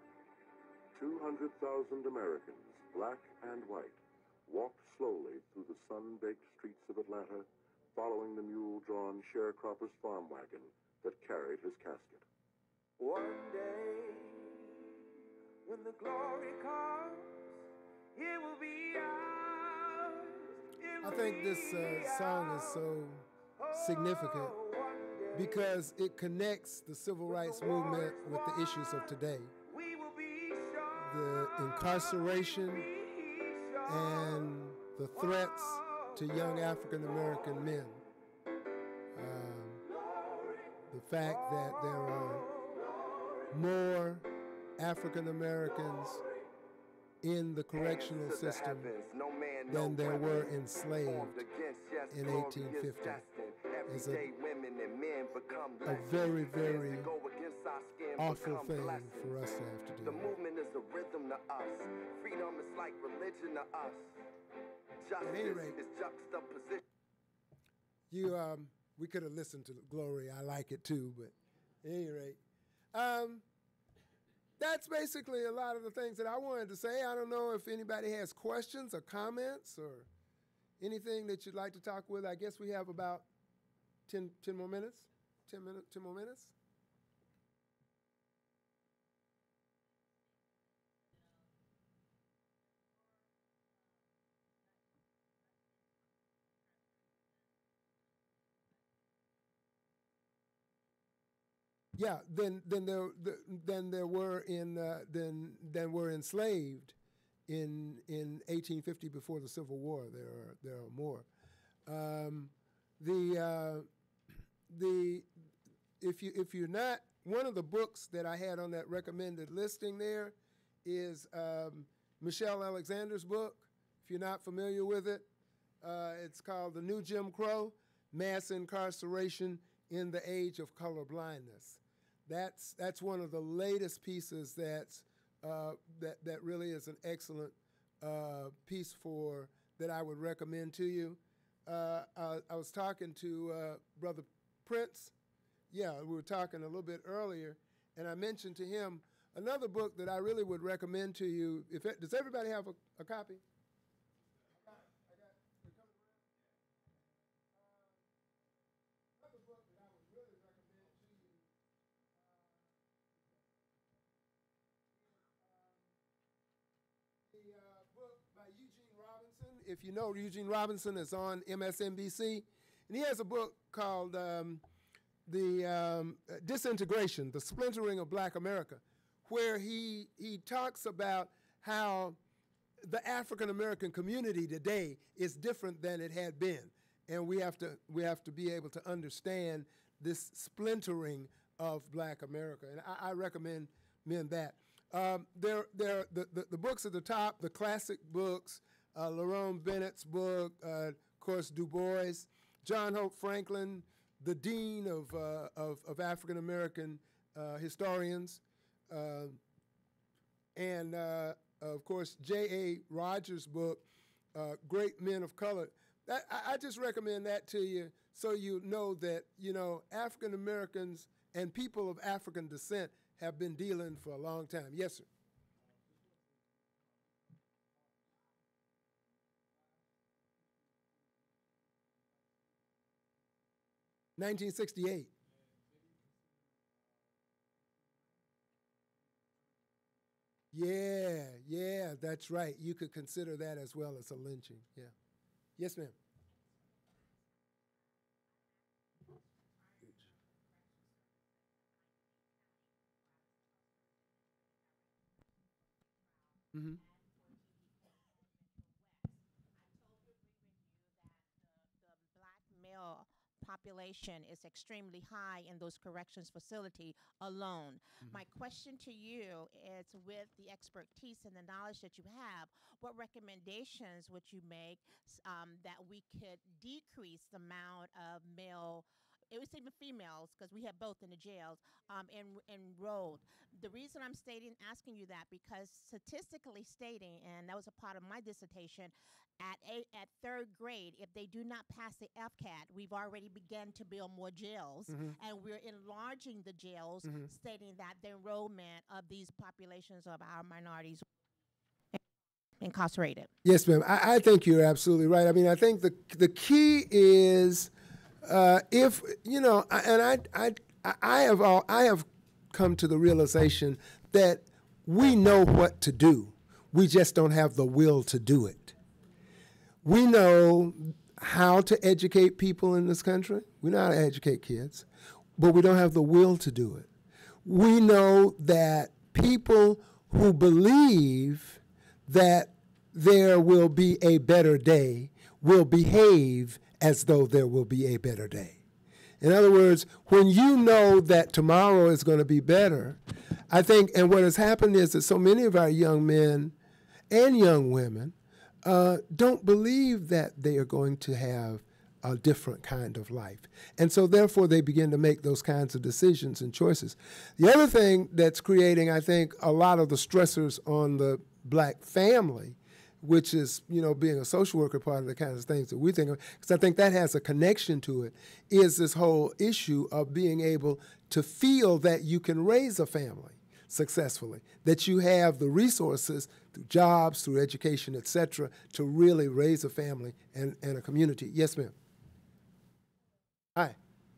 D: 200,000 Americans, black and white, walked slowly through the sun-baked streets of Atlanta, following the mule-drawn sharecropper's farm wagon that carried his casket.
F: One day, when the glory comes, it will be ours.
B: I think this song is so significant because it connects the civil rights movement with the issues of today. The incarceration and the threats to young African American men. The fact that there are more African Americans in the correctional system than there were enslaved in 1850 is a very, very awful thing for us to have to do.
F: The movement is a rhythm to us. Freedom is like religion to us. Justice is juxtaposition.
B: We could have listened to Glory. I like it too, but at any rate. That's basically a lot of the things that I wanted to say. I don't know if anybody has questions or comments or anything that you'd like to talk with. I guess we have about 10 more minutes. 10 more minutes. Yeah, then were enslaved in 1850 before the Civil War. There are more. If you're not, one of the books that I had on that recommended listing there is Michelle Alexander's book. If you're not familiar with it, it's called The New Jim Crow: Mass Incarceration in the Age of Colorblindness. That's one of the latest pieces that really is an excellent piece that I would recommend to you. I was talking to Brother Prince. Yeah, we were talking a little bit earlier, and I mentioned to him another book that I really would recommend to you. Does everybody have a copy? Another book that I would really recommend to you is the book by Eugene Robinson. If you know, Eugene Robinson is on MSNBC, and he has a book called Disintegration, The Splintering of Black America, where he talks about how the African American community today is different than it had been, and we have to be able to understand this splintering of Black America, and I recommend that. The books at the top, the classic books, Lerone Bennett's book, of course, Du Bois, John Hope Franklin, the dean of African American historians, and of course, J.A. Rogers' book, Great Men of Color. I just recommend that to you so you know that, African Americans and people of African descent have been dealing for a long time. Yes, sir. (1968). Yeah, that's right. You could consider that as well as a lynching. Yeah. Yes, ma'am. Mm-hmm.
G: The black male population is extremely high in those corrections facility alone. My question to you is, with the expertise and the knowledge that you have, what recommendations would you make that we could decrease the amount of male, it was even females, because we have both in the jails, enrolled? The reason I'm asking you that, because statistically stating, and that was a part of my dissertation, at third grade, if they do not pass the FCAT, we've already begun to build more jails, and we're enlarging the jails, stating that the enrollment of these populations of our minorities incarcerated.
B: Yes, ma'am. I think you're absolutely right. I mean, I think the key is if I have come to the realization that we know what to do. We just don't have the will to do it. We know how to educate people in this country. We know how to educate kids, but we don't have the will to do it. We know that people who believe that there will be a better day will behave as though there will be a better day. In other words, when you know that tomorrow is going to be better, I think, and what has happened is that so many of our young men and young women don't believe that they are going to have a different kind of life. And so therefore they begin to make those kinds of decisions and choices. The other thing that's creating, I think, a lot of the stressors on the black family, which is, being a social worker, part of the kinds of things that we think of, because I think that has a connection to it, is this whole issue of being able to feel that you can raise a family successfully, that you have the resources through jobs, through education, et cetera, to really raise a family and a community. Yes, ma'am. Hi.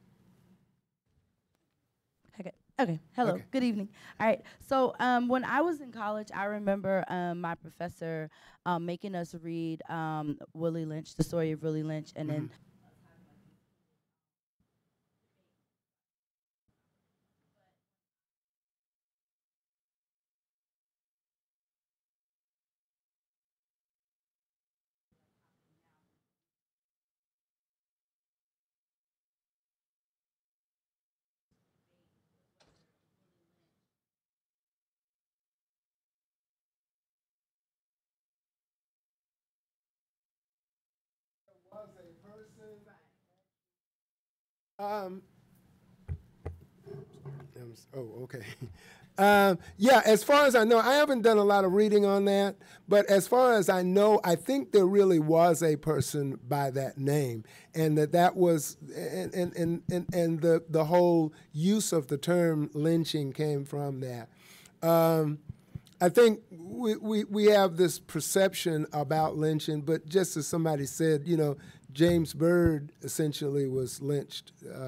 H: Okay. Hello.
B: Okay.
H: Good evening. All right. So when I was in college, I remember my professor making us read Willie Lynch, the story of Willie Lynch, and then
B: Was a person. Okay. Yeah, as far as I know, I haven't done a lot of reading on that, but as far as I know, I think there really was a person by that name, and that was, and the whole use of the term lynching came from that. I think we have this perception about lynching, but just as somebody said, James Byrd essentially was lynched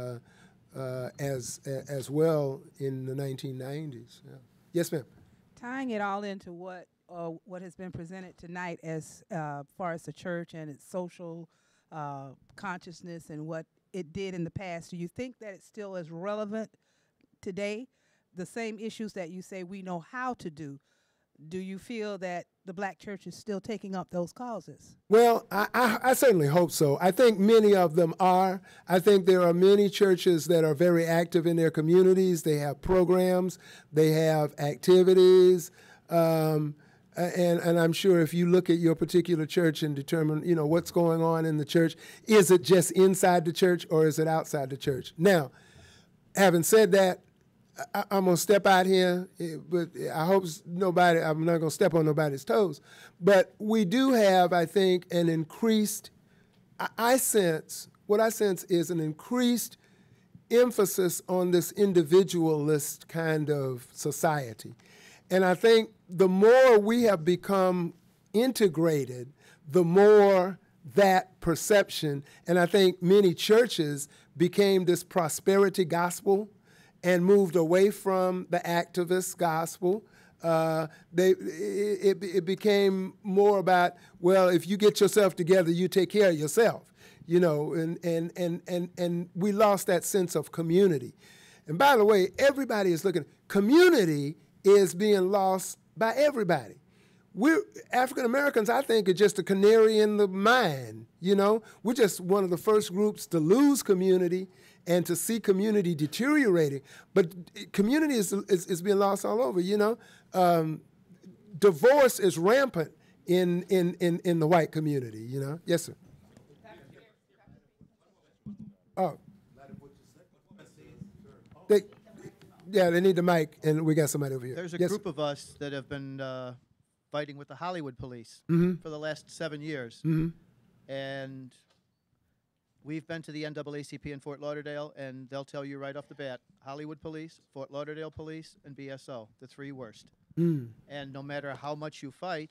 B: as well in the 1990s. Yeah. Yes, ma'am.
I: Tying it all into what has been presented tonight as far as the church and its social consciousness and what it did in the past, do you think that it's still as relevant today? The same issues that you say we know how to do, do you feel that the black church is still taking up those causes?
B: Well, I certainly hope so. I think many of them are. I think there are many churches that are very active in their communities. They have programs, they have activities, and I'm sure if you look at your particular church and determine, what's going on in the church, is it just inside the church or is it outside the church? Now, having said that, I'm going to step out here, but I hope I'm not going to step on nobody's toes. But we do have, I think, an increased, what I sense is an increased emphasis on this individualist kind of society. And I think the more we have become integrated, the more that perception, and I think many churches became this prosperity gospel and moved away from the activist gospel. It became more about, well, if you get yourself together, you take care of yourself, and we lost that sense of community. And by the way, everybody is looking, community is being lost by everybody. We're African Americans, I think, are just a canary in the mine, We're just one of the first groups to lose community and to see community deteriorating. But community is being lost all over, Divorce is rampant in the white community, Yes, sir. Oh. They need the mic, and we got somebody over here.
J: There's a
B: Yes,
J: group
B: sir.
J: of us that have been fighting with the Hollywood police for the last 7 years. And we've been to the NAACP in Fort Lauderdale, and they'll tell you right off the bat, Hollywood police, Fort Lauderdale police, and BSO, the three worst. And no matter how much you fight,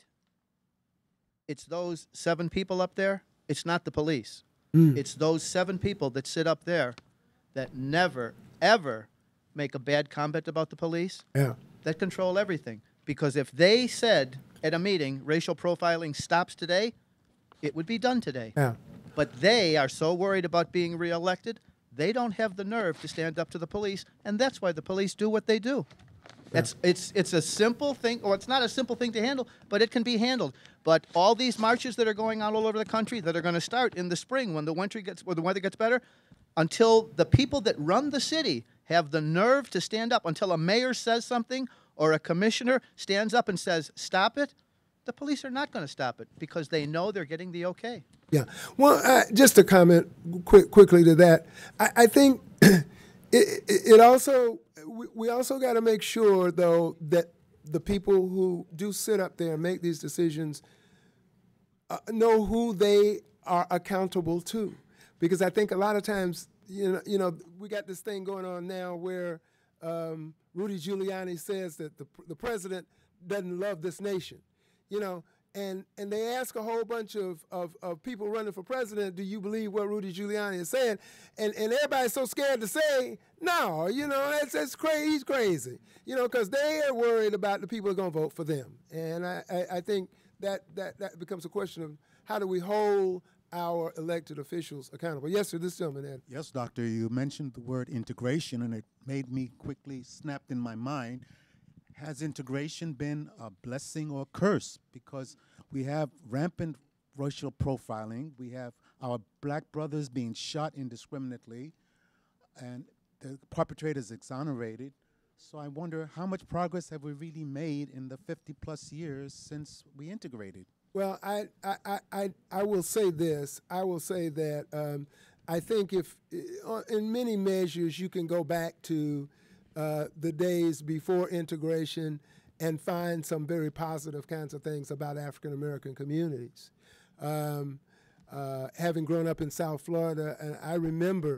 J: it's those 7 people up there, it's not the police. It's those 7 people that sit up there that never, ever make a bad comment about the police, that control everything. Because if they said at a meeting, racial profiling stops today, it would be done today. But they are so worried about being reelected, they don't have the nerve to stand up to the police, and that's why the police do what they do. It's a simple thing, or it's not a simple thing to handle, but it can be handled. But all these marches that are going on all over the country that are going to start in the spring when the weather gets better, until the people that run the city have the nerve to stand up, until a mayor says something or a commissioner stands up and says, stop it, the police are not going to stop it because they know they're getting the okay.
B: Yeah. Well, just to comment quickly to that, I think it also, we also got to make sure, though, that the people who do sit up there and make these decisions know who they are accountable to. Because I think a lot of times, we got this thing going on now where Rudy Giuliani says that the president doesn't love this nation, and they ask a whole bunch of people running for president, do you believe what Rudy Giuliani is saying? And everybody's so scared to say, no, that's crazy, he's crazy, because they are worried about the people who are going to vote for them. And I think that becomes a question of how do we hold our elected officials accountable. Yes, sir, this gentleman, Ed.
K: Yes, Doctor, you mentioned the word integration, and it made me quickly snapped in my mind. Has integration been a blessing or a curse? Because we have rampant racial profiling. We have our black brothers being shot indiscriminately, and the perpetrators exonerated. So I wonder, how much progress have we really made in the 50-plus years since we integrated?
B: Well, I will say this. I will say that I think if, in many measures, you can go back to the days before integration and find some very positive kinds of things about African American communities. Having grown up in South Florida, and I remember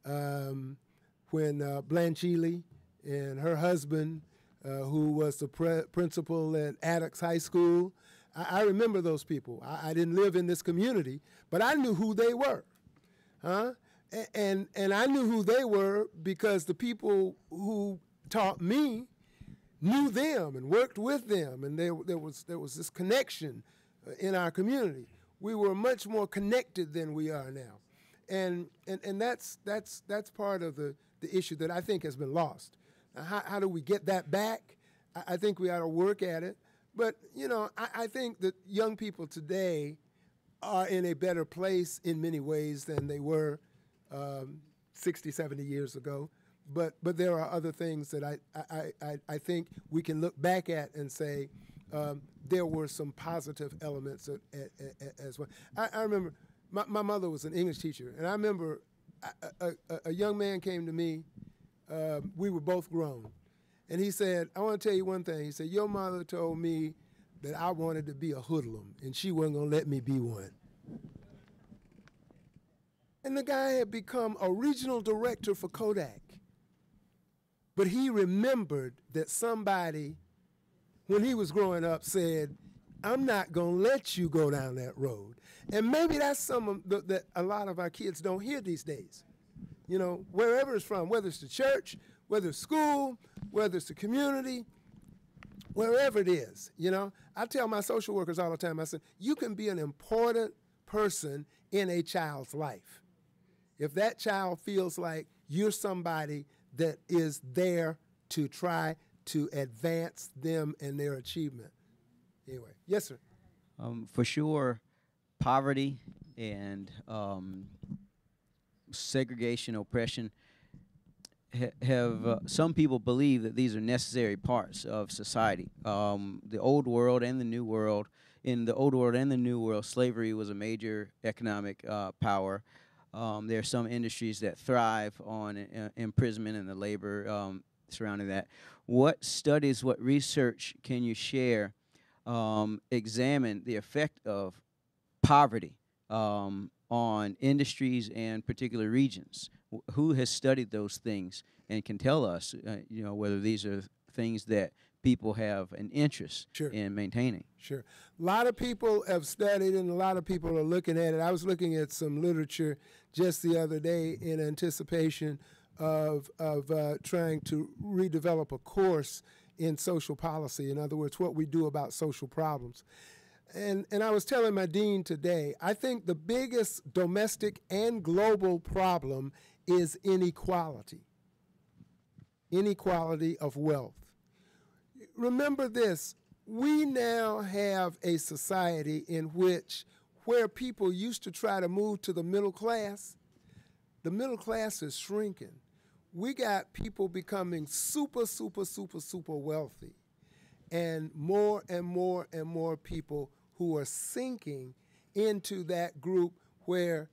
B: when Blanche Ely and her husband, who was the principal at Addox High School, I remember those people. I didn't live in this community, but I knew who they were, And I knew who they were because the people who taught me knew them and worked with them, and there was this connection in our community. We were much more connected than we are now, and that's part of the issue that I think has been lost. Now, how do we get that back? I think we ought to work at it. But, you know, I think that young people today are in a better place in many ways than they were 60, 70 years ago. But there are other things that I think we can look back at and say there were some positive elements as well. I remember my mother was an English teacher, and I remember a young man came to me. We were both grown. And he said, I want to tell you one thing. He said, your mother told me that I wanted to be a hoodlum, and she wasn't going to let me be one. And the guy had become a regional director for Kodak. But he remembered that somebody, when he was growing up, said, I'm not going to let you go down that road. And maybe that's some of that a lot of our kids don't hear these days. You know, wherever it's from, whether it's the church, whether it's school, whether it's the community, wherever it is, you know. I tell my social workers all the time, I said, you can be an important person in a child's life. If that child feels like you're somebody that is there to try to advance them and their achievement. Anyway, yes, sir.
L: For sure, poverty and segregation, oppression, have some people believe that these are necessary parts of society. The old world and the new world. In the old world and the new world, slavery was a major economic power. There are some industries that thrive on imprisonment and the labor surrounding that. What studies, what research can you share examine the effect of poverty on industries and particular regions? Who has studied those things and can tell us, you know, whether these are things that people have an interest in maintaining?
B: Sure. A lot of people have studied and a lot of people are looking at it. I was looking at some literature just the other day in anticipation of trying to redevelop a course in social policy. In other words, what we do about social problems. And I was telling my dean today, I think the biggest domestic and global problem is inequality. Inequality of wealth. Remember this, we now have a society in which where people used to try to move to the middle class is shrinking. We got people becoming super wealthy, and more people who are sinking into that group where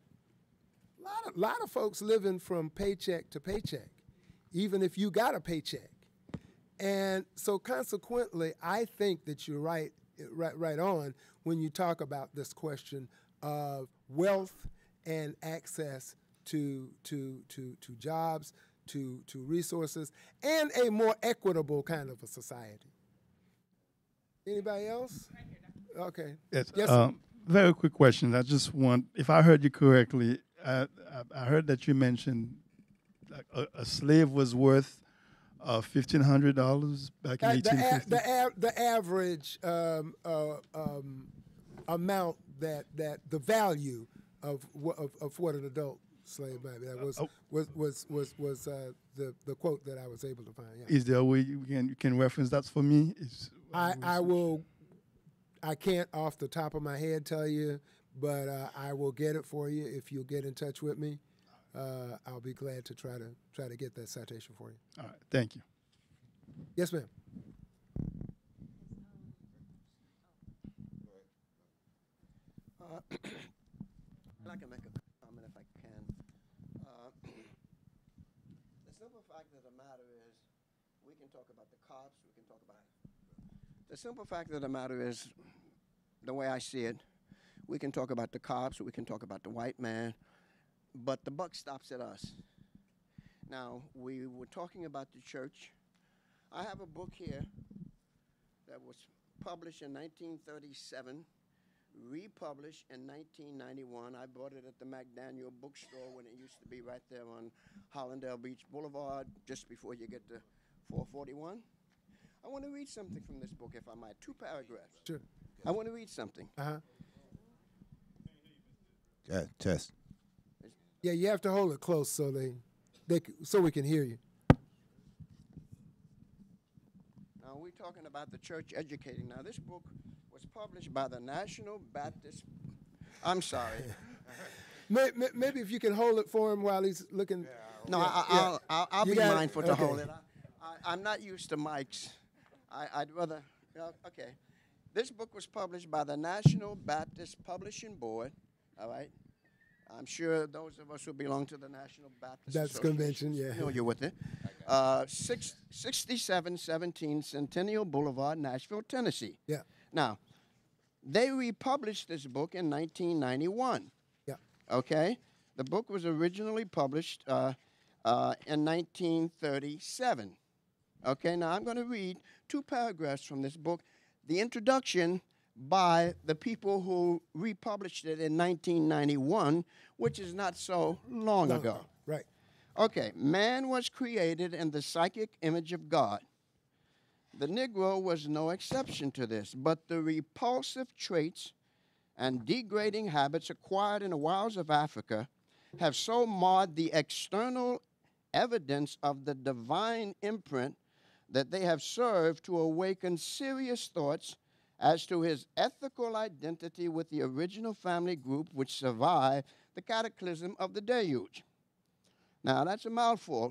B: a lot of folks living from paycheck to paycheck, even if you got a paycheck. And so consequently, I think that you're right on when you talk about this question of wealth and access to jobs, to resources, and a more equitable kind of a society. Anybody else? Okay.
M: Yes.
B: Yes.
M: Very quick question. I just want, if I heard you correctly, I heard that you mentioned a slave was worth $1,500 back in 1850.
B: The average amount that the value of what an adult slave might be. That was the quote that I was able to find. Yeah.
M: Is there a way you can reference that for me?
B: I can't off the top of my head tell you, but I will get it for you if you'll get in touch with me. I'll be glad to try to get that citation for you.
M: All right, thank you.
B: Yes, ma'am.
N: I'd like to make a comment if I can. The simple fact of the matter is, we can talk about the cops, we can talk about the simple fact of the matter is, the way I see it, we can talk about the cops, we can talk about the white man, but the buck stops at us. Now, we were talking about the church. I have a book here that was published in 1937, republished in 1991. I bought it at the McDaniel bookstore when it used to be right there on Hollandale Beach Boulevard, just before you get to 441. I want to read something from this book, if I might. 2 paragraphs.
B: Sure.
N: I want to read something.
O: Test.
B: Yeah, you have to hold it close so so we can hear you.
N: Now, we're talking about the church educating. Now, this book was published by the National Baptist. I'm sorry.
B: Maybe if you can hold it for him while he's looking.
N: No, I'll be mindful to hold it. I'm not used to mics. I'd rather. Okay. This book was published by the National Baptist Publishing Board. All right. I'm sure those of us who belong to the National Baptist
B: Convention, yeah.
N: Familiar with it. 6717 Centennial Boulevard, Nashville, Tennessee.
B: Yeah.
N: Now, they republished this book in 1991.
B: Yeah.
N: Okay? The book was originally published in 1937. Okay, now I'm going to read 2 paragraphs from this book. The introduction by the people who republished it in 1991, which is not so long ago.
B: Right.
N: Okay, man was created in the psychic image of God. The Negro was no exception to this, but the repulsive traits and degrading habits acquired in the wilds of Africa have so marred the external evidence of the divine imprint that they have served to awaken serious thoughts as to his ethical identity with the original family group which survived the cataclysm of the deluge. Now, that's a mouthful.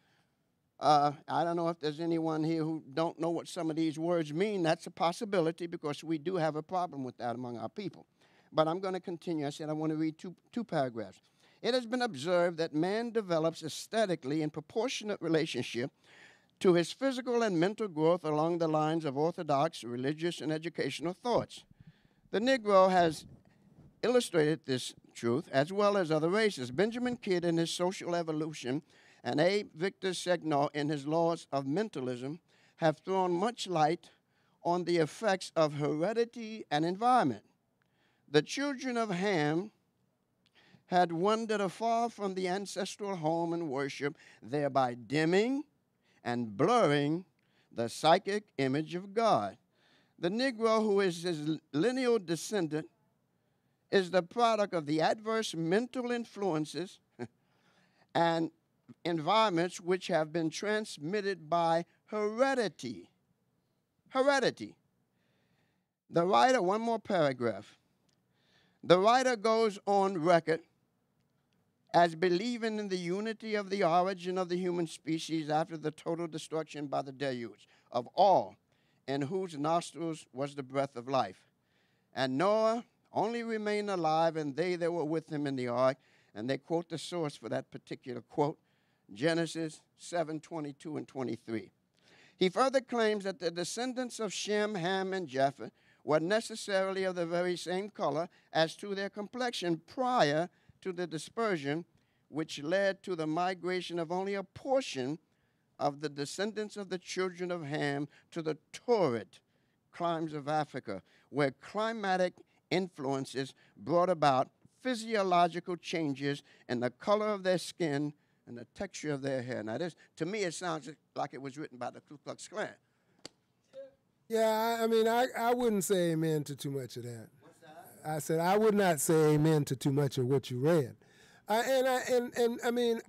N: I don't know if there's anyone here who don't know what some of these words mean. That's a possibility because we do have a problem with that among our people. But I'm going to continue. I said I want to read two paragraphs. It has been observed that man develops aesthetically in proportionate relationship to his physical and mental growth along the lines of orthodox religious and educational thoughts. The Negro has illustrated this truth as well as other races. Benjamin Kidd in his Social Evolution and A. Victor Segnol in his Laws of Mentalism have thrown much light on the effects of heredity and environment. The children of Ham had wandered afar from the ancestral home and worship, thereby dimming and blurring the psychic image of God. The Negro, who is his lineal descendant, is the product of the adverse mental influences and environments which have been transmitted by heredity. Heredity. The writer, one more paragraph. The writer goes on record as believing in the unity of the origin of the human species after the total destruction by the deluge of all, in whose nostrils was the breath of life. And Noah only remained alive, and they that were with him in the ark. And they quote the source for that particular quote, Genesis 7:22 and 23. He further claims that the descendants of Shem, Ham, and Japheth were necessarily of the very same color as to their complexion prior to the dispersion, which led to the migration of only a portion of the descendants of the children of Ham to the torrid climes of Africa, where climatic influences brought about physiological changes in the color of their skin and the texture of their hair. Now, this, to me, it sounds like it was written by the Ku Klux Klan.
B: Yeah, I mean, I wouldn't say amen to too much of that. I said I would not say amen to too much of what you read, and I mean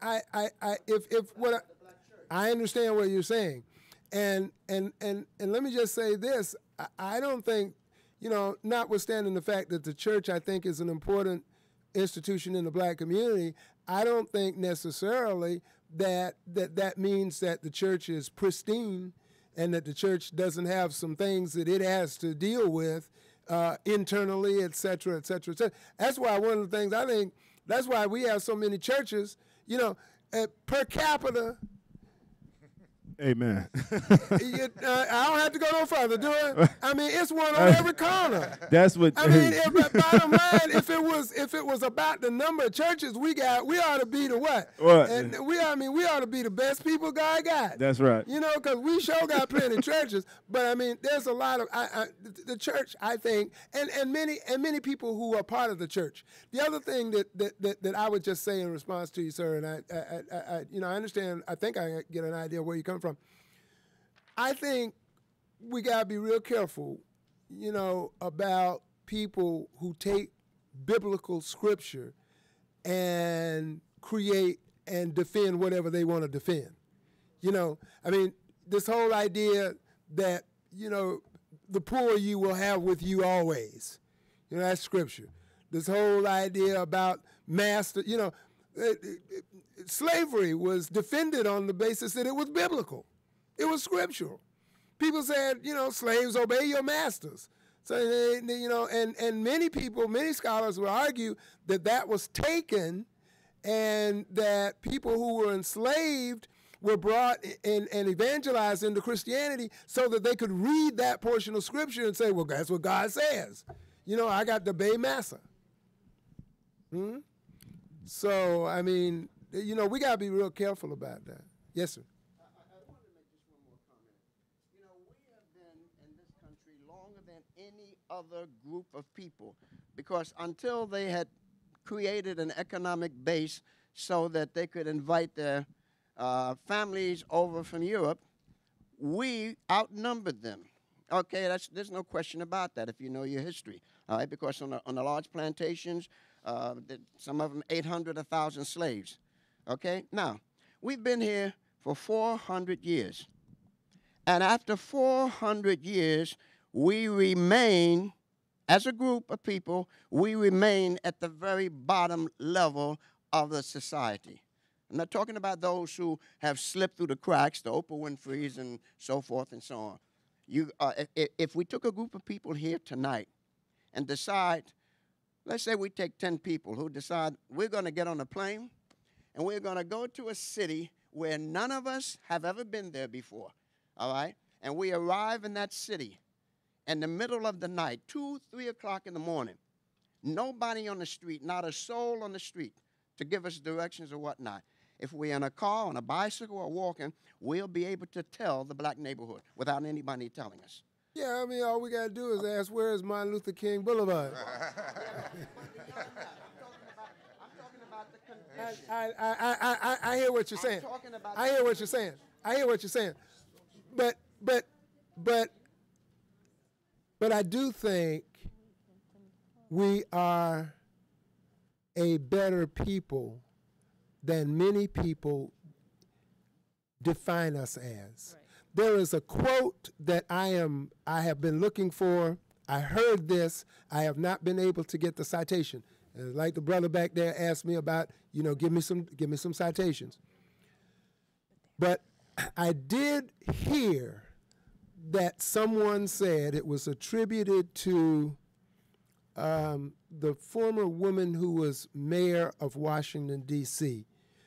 B: I understand what you're saying, and let me just say this: I don't think, notwithstanding the fact that the church I think is an important institution in the black community, I don't think necessarily that means that the church is pristine and that the church doesn't have some things that it has to deal with. Internally, et cetera, et cetera, et cetera. That's why one of the things I think, that's why we have so many churches, per capita.
O: Amen.
B: I don't have to go no further, do I? I mean, it's one on every corner.
O: That's what.
B: I mean, bottom line, if it was about the number of churches we got, we ought to be the what?
O: What?
B: And we ought to be the best people God got.
O: That's right.
B: Because we sure got plenty of churches, but I mean, there's a lot of the church, I think, and many people who are part of the church. The other thing that I would just say in response to you, sir, and I understand. I think I get an idea of where you come from. I think we got to be real careful, about people who take biblical scripture and create and defend whatever they want to defend. I mean, this whole idea that, the poor you will have with you always. That's scripture. This whole idea about master, slavery was defended on the basis that it was biblical. It was scriptural. People said, slaves, obey your masters. So, and many scholars will argue that that was taken and that people who were enslaved were brought in and evangelized into Christianity so that they could read that portion of scripture and say, well, that's what God says. I got to obey massa. So, I mean, we got to be real careful about that. Yes, sir.
N: I wanted to make just one more comment. We have been in this country longer than any other group of people because until they had created an economic base so that they could invite their families over from Europe, we outnumbered them. Okay, there's no question about that if you know your history. All right, because on the large plantations, some of them 800, 1,000 slaves. Okay, now, we've been here for 400 years. And after 400 years, we remain, as a group of people, we remain at the very bottom level of the society. I'm not talking about those who have slipped through the cracks, the Oprah Winfreys and so forth and so on. If we took a group of people here tonight and decide, let's say we take 10 people who decide we're going to get on a plane and we're going to go to a city where none of us have ever been there before, all right? And we arrive in that city in the middle of the night, 2, 3 o'clock in the morning. Nobody on the street, not a soul on the street to give us directions or whatnot. If we're in a car, on a bicycle, or walking, we'll be able to tell the black neighborhood without anybody telling us.
B: Yeah, I mean, all we got to do is ask, where is Martin Luther King Boulevard? I hear what you're saying. I hear what you're saying. I hear what you're saying. But I do think we are a better people than many people define us as. Right. There is a quote that I have been looking for. I heard this. I have not been able to get the citation. Like the brother back there asked me about, give me some citations. But I did hear that someone said, it was attributed to the former woman who was mayor of Washington, D.C.,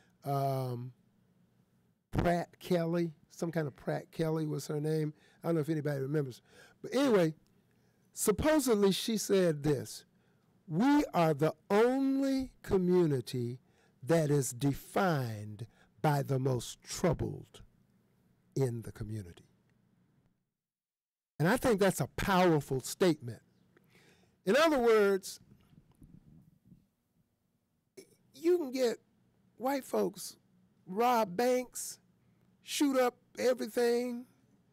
B: Pratt Kelly, some kind of Pratt Kelly was her name. I don't know if anybody remembers. But anyway, supposedly she said this: we are the only community that is defined by the most troubled in the community. And I think that's a powerful statement. In other words, you can get white folks rob banks, shoot up everything,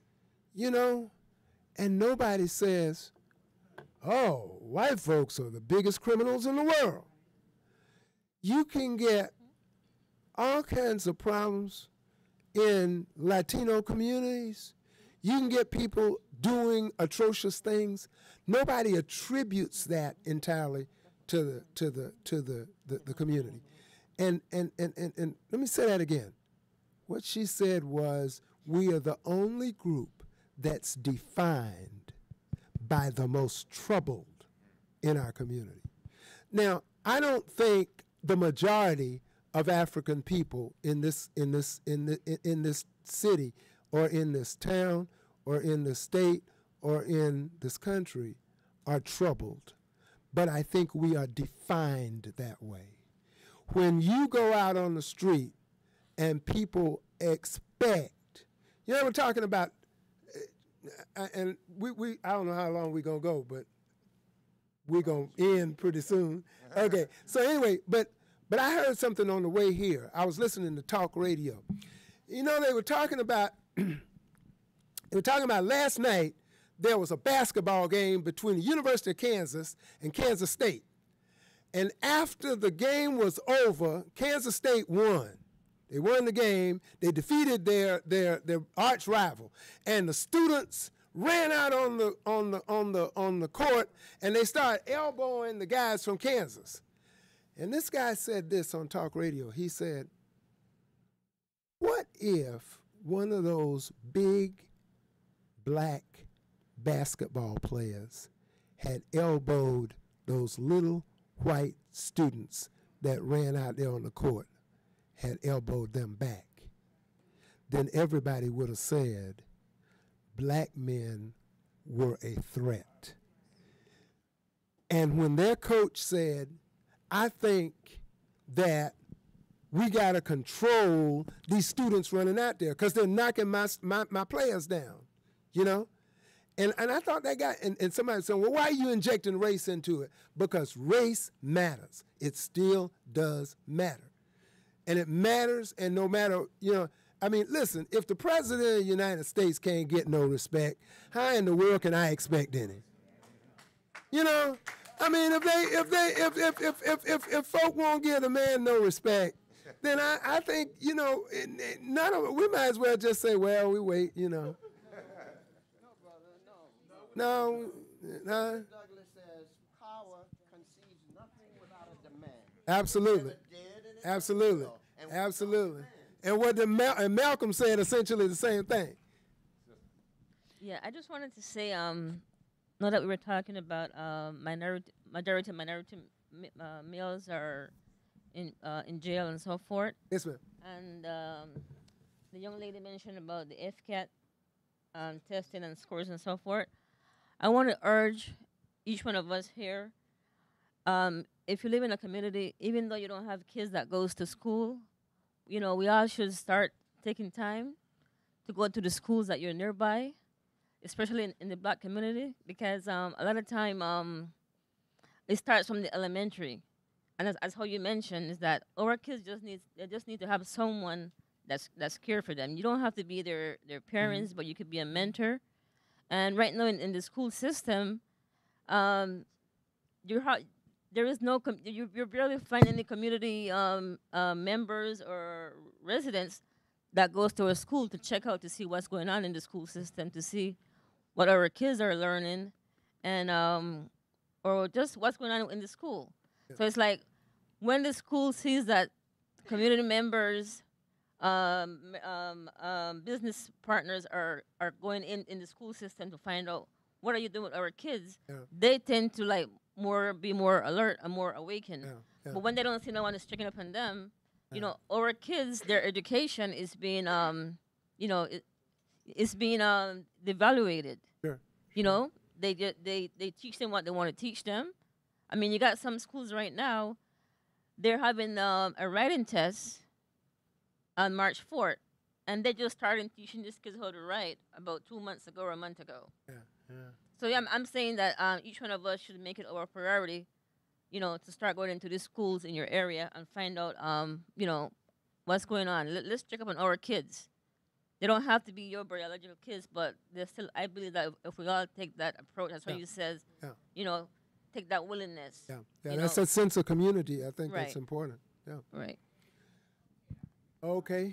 B: and nobody says, oh, white folks are the biggest criminals in the world. You can get all kinds of problems in Latino communities. You can get people doing atrocious things. Nobody attributes that entirely to the community. And let me say that again. What she said was, we are the only group that's defined by the most troubled in our community. Now, I don't think the majority of African people in this city or in this town or in the state or in this country are troubled, but I think we are defined that way. When you go out on the street and people expect, we're talking about, and I don't know how long we're going to go, but we're going to end pretty soon. Okay, so anyway, but I heard something on the way here. I was listening to talk radio. They were talking about, last night, there was a basketball game between the University of Kansas and Kansas State. And after the game was over, Kansas State won. They won the game. They defeated their arch rival, and the students ran out on the court, and they started elbowing the guys from Kansas. And this guy said this on talk radio. He said, "What if one of those big black basketball players had elbowed those little white students that ran out there on the court, had elbowed them back? Then everybody would have said black men were a threat." And when their coach said, "I think that we got to control these students running out there because they're knocking my players down," you know? And I thought that guy, and somebody said, "Well, why are you injecting race into it?" Because race matters. It still does matter. And it matters, and no matter, you know, I mean, listen, if the president of the United States can't get no respect, how in the world can I expect any? You know? I mean, if folk won't give a man no respect, then I think, you know, none of it, we might as well just say, well, we wait, you know. No.
N: Douglas says power concedes nothing without a demand.
B: Absolutely. Absolutely. Absolutely. And what and Malcolm said essentially the same thing.
O: Yeah, I just wanted to say, now that we were talking about majority males are in jail and so forth.
B: Yes, ma'am.
O: And the young lady mentioned about the FCAT testing and scores and so forth. I want to urge each one of us here, if you live in a community, even though you don't have kids that goes to school, you know, we all should start taking time to go to the schools that you're nearby, especially in the black community, because a lot of time it starts from the elementary. And as how you mentioned, is that our kids just need to have someone that's care for them. You don't have to be their parents, but you could be a mentor. And right now in the school system, there is no you barely find any community members or residents that goes to a school to check out to see what's going on in the school system, to see what our kids are learning, and or just what's going on in the school. Yeah. So it's like when the school sees that community members, business partners are going in the school system to find out what are you doing with our kids, they tend to be more alert and more awakened. But when they don't see no one is checking up on them, you know, our kids, their education is being, it's being devaluated. Sure. You know, they teach them what they want to teach them. I mean, you got some schools right now, they're having a writing test on March 4th, and they just started teaching these kids how to write about 2 months ago or a month ago. So yeah, I'm saying that each one of us should make it our priority, you know, to start going into these schools in your area and find out, you know, what's going on. Let's check up on our kids. They don't have to be your biological kids, but they're still. I believe that if we all take that approach, that's what you says. You know, take that willingness.
B: That's a sense of community. I think that's important. Yeah.
O: Right.
B: Okay.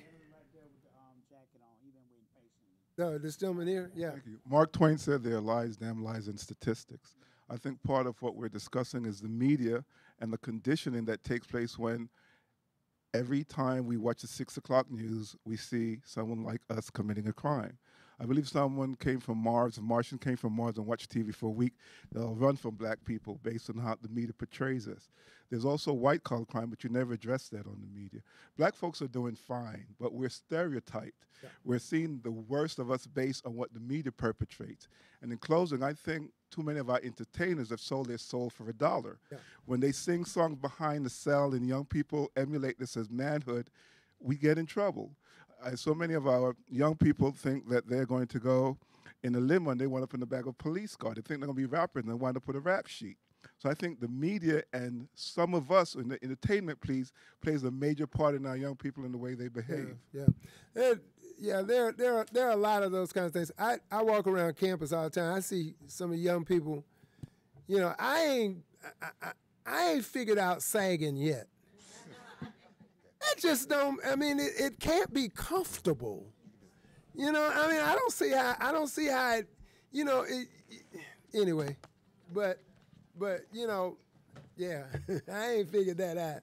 B: No, this gentleman here, yeah.
P: Thank you. Mark Twain said there are lies, damn lies, and statistics. I think part of what we're discussing is the media and the conditioning that takes place when every time we watch the 6 o'clock news, we see someone like us committing a crime. I believe someone came from Mars, a Martian came from Mars and watched TV for a week. They'll run from black people based on how the media portrays us. There's also white-collar crime, but you never address that on the media. Black folks are doing fine, but we're stereotyped. We're seeing the worst of us based on what the media perpetrates. And in closing, I think too many of our entertainers have sold their soul for $1. When they sing songs behind the cell and young people emulate this as manhood, we get in trouble. So many of our young people think that they're going to go in a limo and they wind up in the back of a police car. They think they're going to be rappers and they wind up with a rap sheet. So I think the media and some of us in the entertainment plays a major part in our young people in the way they behave.
B: There are a lot of those kinds of things. I walk around campus all the time. I see some of the young people. You know, I ain't figured out sagging yet. I just don't. I mean, it can't be comfortable. You know, I mean, I don't see how it, you know, anyway, but, you know, yeah, I ain't figured that out.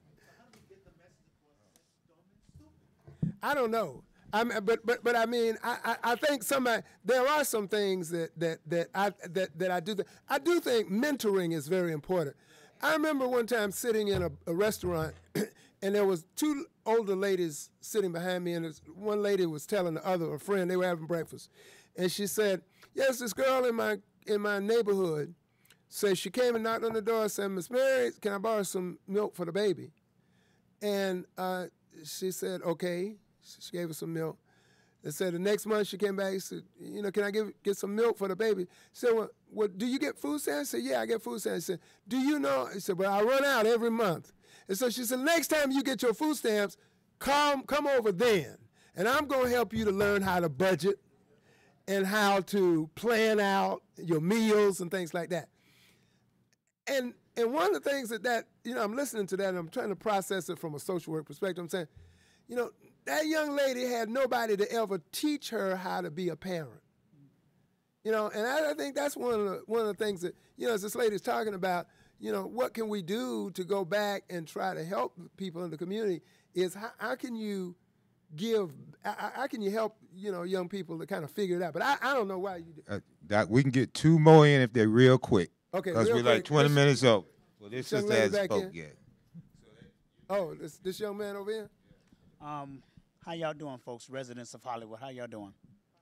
B: I don't know. But I mean, I think there are some things that I do. I do think mentoring is very important. I remember one time sitting in a restaurant, and there was two older ladies sitting behind me, and one lady was telling the other, a friend, they were having breakfast, and she said, "Yes, this girl in my neighborhood said she came and knocked on the door and said, 'Miss Mary, can I borrow some milk for the baby?' And she said, okay." She gave her some milk. And said the next month she came back and said, you know, can I get some milk for the baby? She said, well, do you get food stamps? I said, yeah, I get food stamps. She said, do you know? He said, well, I run out every month. And so she said, next time you get your food stamps, come over then. And I'm going to help you to learn how to budget and how to plan out your meals and things like that. And one of the things that, you know, I'm listening to that and I'm trying to process it from a social work perspective. I'm saying, you know, that young lady had nobody to ever teach her how to be a parent. You know, and I think that's one of the things that, you know, as this lady's talking about, you know, what can we do to go back and try to help people in the community is how can you help, you know, young people to kind of figure it out. But I don't know why you do.
Q: Doc, we can get 2 more in if they're real quick.
B: Okay,
Q: because we're like 20 minutes over. Well, this sister hasn't spoke yet.
B: Oh, this young man over here?
R: How y'all doing, folks? Residents of Hollywood, how y'all doing?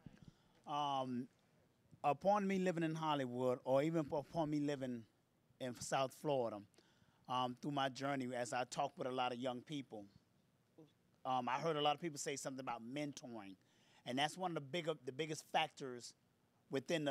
R: Upon me living in Hollywood, or even upon me living in South Florida, through my journey, as I talk with a lot of young people, I heard a lot of people say something about mentoring, and that's one of the biggest factors within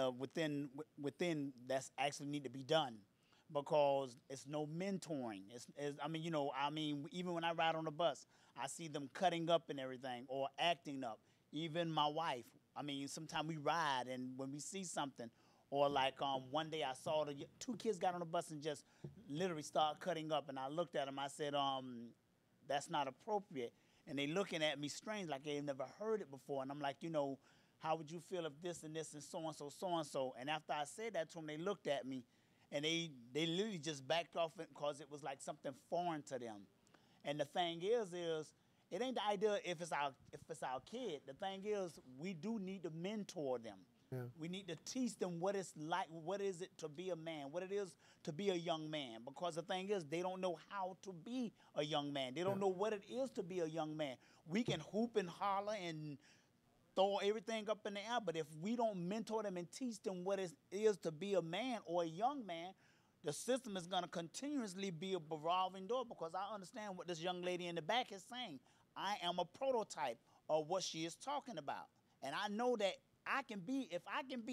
R: that's actually need to be done, because it's no mentoring. I mean, even when I ride on the bus, I see them cutting up and everything or acting up. Even my wife. I mean, sometimes we ride and when we see something, or like one day I saw 2 kids got on the bus and just literally started cutting up, and I looked at them. I said, that's not appropriate. And they looking at me strange, like they've never heard it before. And I'm like, you know, how would you feel if this and this and so and so, so and so? And after I said that to them, they looked at me, and they literally just backed off it because it was like something foreign to them. And the thing is it ain't the idea if it's our kid. The thing is, we do need to mentor them. Yeah. We need to teach them what it's like, what is it to be a man, what it is to be a young man. Because the thing is, they don't know how to be a young man. They don't know what it is to be a young man. We can hoop and holler and throw everything up in the air, but if we don't mentor them and teach them what it is to be a man or a young man, the system is going to continuously be a revolving door, because I understand what this young lady in the back is saying. I am a prototype of what she is talking about. And I know that if I can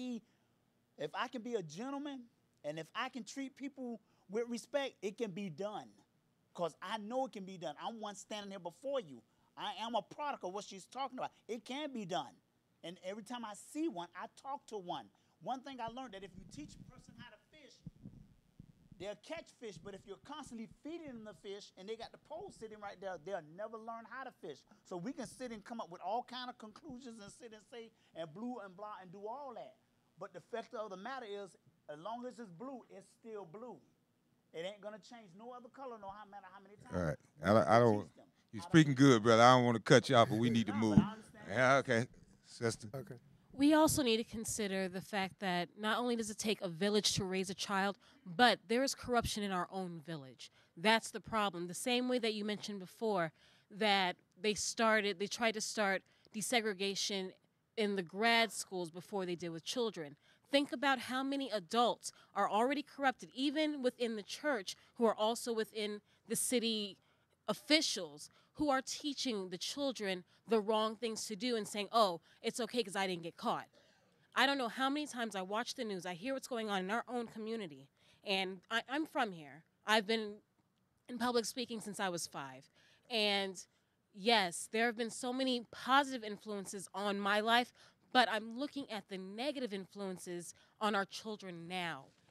R: be a gentleman, and if I can treat people with respect, it can be done. Because I know it can be done. I'm one standing here before you. I am a product of what she's talking about. It can be done. And every time I see one, I talk to one. One thing I learned, that if you teach a person how to fish, they'll catch fish, but if you're constantly feeding them the fish and they got the pole sitting right there, they'll never learn how to fish. So we can sit and come up with all kind of conclusions and sit and say and blue and blah and do all that. But the fact of the matter is, as long as it's blue, it's still blue. It ain't gonna change no other color, no matter how many times.
Q: All right, I don't. You're speaking good, brother. I don't want to cut you off, but we need to move. Yeah, okay, sister.
B: Okay.
S: We also need to consider the fact that not only does it take a village to raise a child, but there is corruption in our own village. That's the problem. The same way that you mentioned before, that they tried to start desegregation in the grad schools before they did with children. Think about how many adults are already corrupted, even within the church, who are also within the city officials, who are teaching the children the wrong things to do and saying, oh, it's okay because I didn't get caught. I don't know how many times I watch the news, I hear what's going on in our own community, and I'm from here. I've been in public speaking since I was 5. And yes, there have been so many positive influences on my life, but I'm looking at the negative influences on our children now.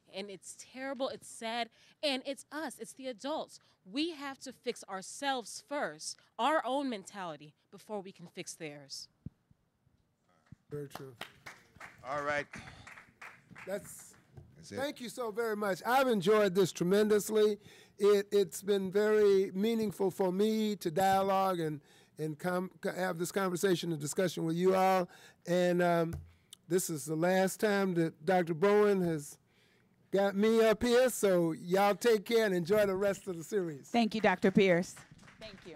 S: And it's terrible, it's sad, and it's us, it's the adults. We have to fix ourselves first, our own mentality, before we can fix theirs.
B: Very true.
Q: All right.
B: That's
Q: it.
B: Thank you so very much. I've enjoyed this tremendously. It's been very meaningful for me to dialogue and have this conversation and discussion with you all. And this is the last time that Dr. Bowen has got me up here. So y'all take care and enjoy the rest of the series.
T: Thank you, Dr. Pierce. Thank you.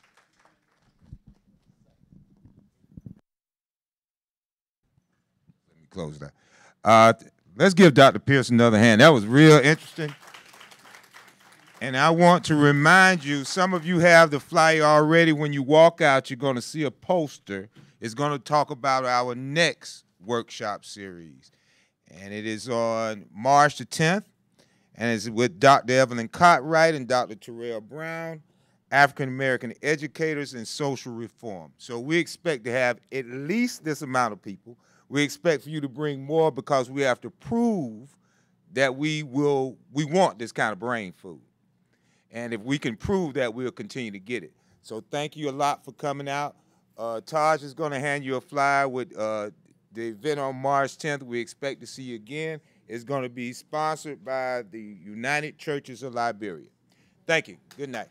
Q: Let me close that. Let's give Dr. Pierce another hand. That was real interesting. And I want to remind you, some of you have the flyer already. When you walk out, you're going to see a poster. It's going to talk about our next workshop series. And it is on March the 10th. And it's with Dr. Evelyn Cartwright and Dr. Terrell Brown, African-American educators in social reform. So we expect to have at least this amount of people. We expect for you to bring more because we have to prove that we want this kind of brain food. And if we can prove that, we'll continue to get it. So thank you a lot for coming out. Taj is going to hand you a flyer with the event on March 10th. We expect to see you again. It's going to be sponsored by the United Churches of Liberia. Thank you. Good night.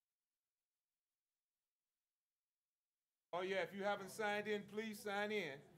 Q: Oh, yeah, if you haven't signed in, please sign in.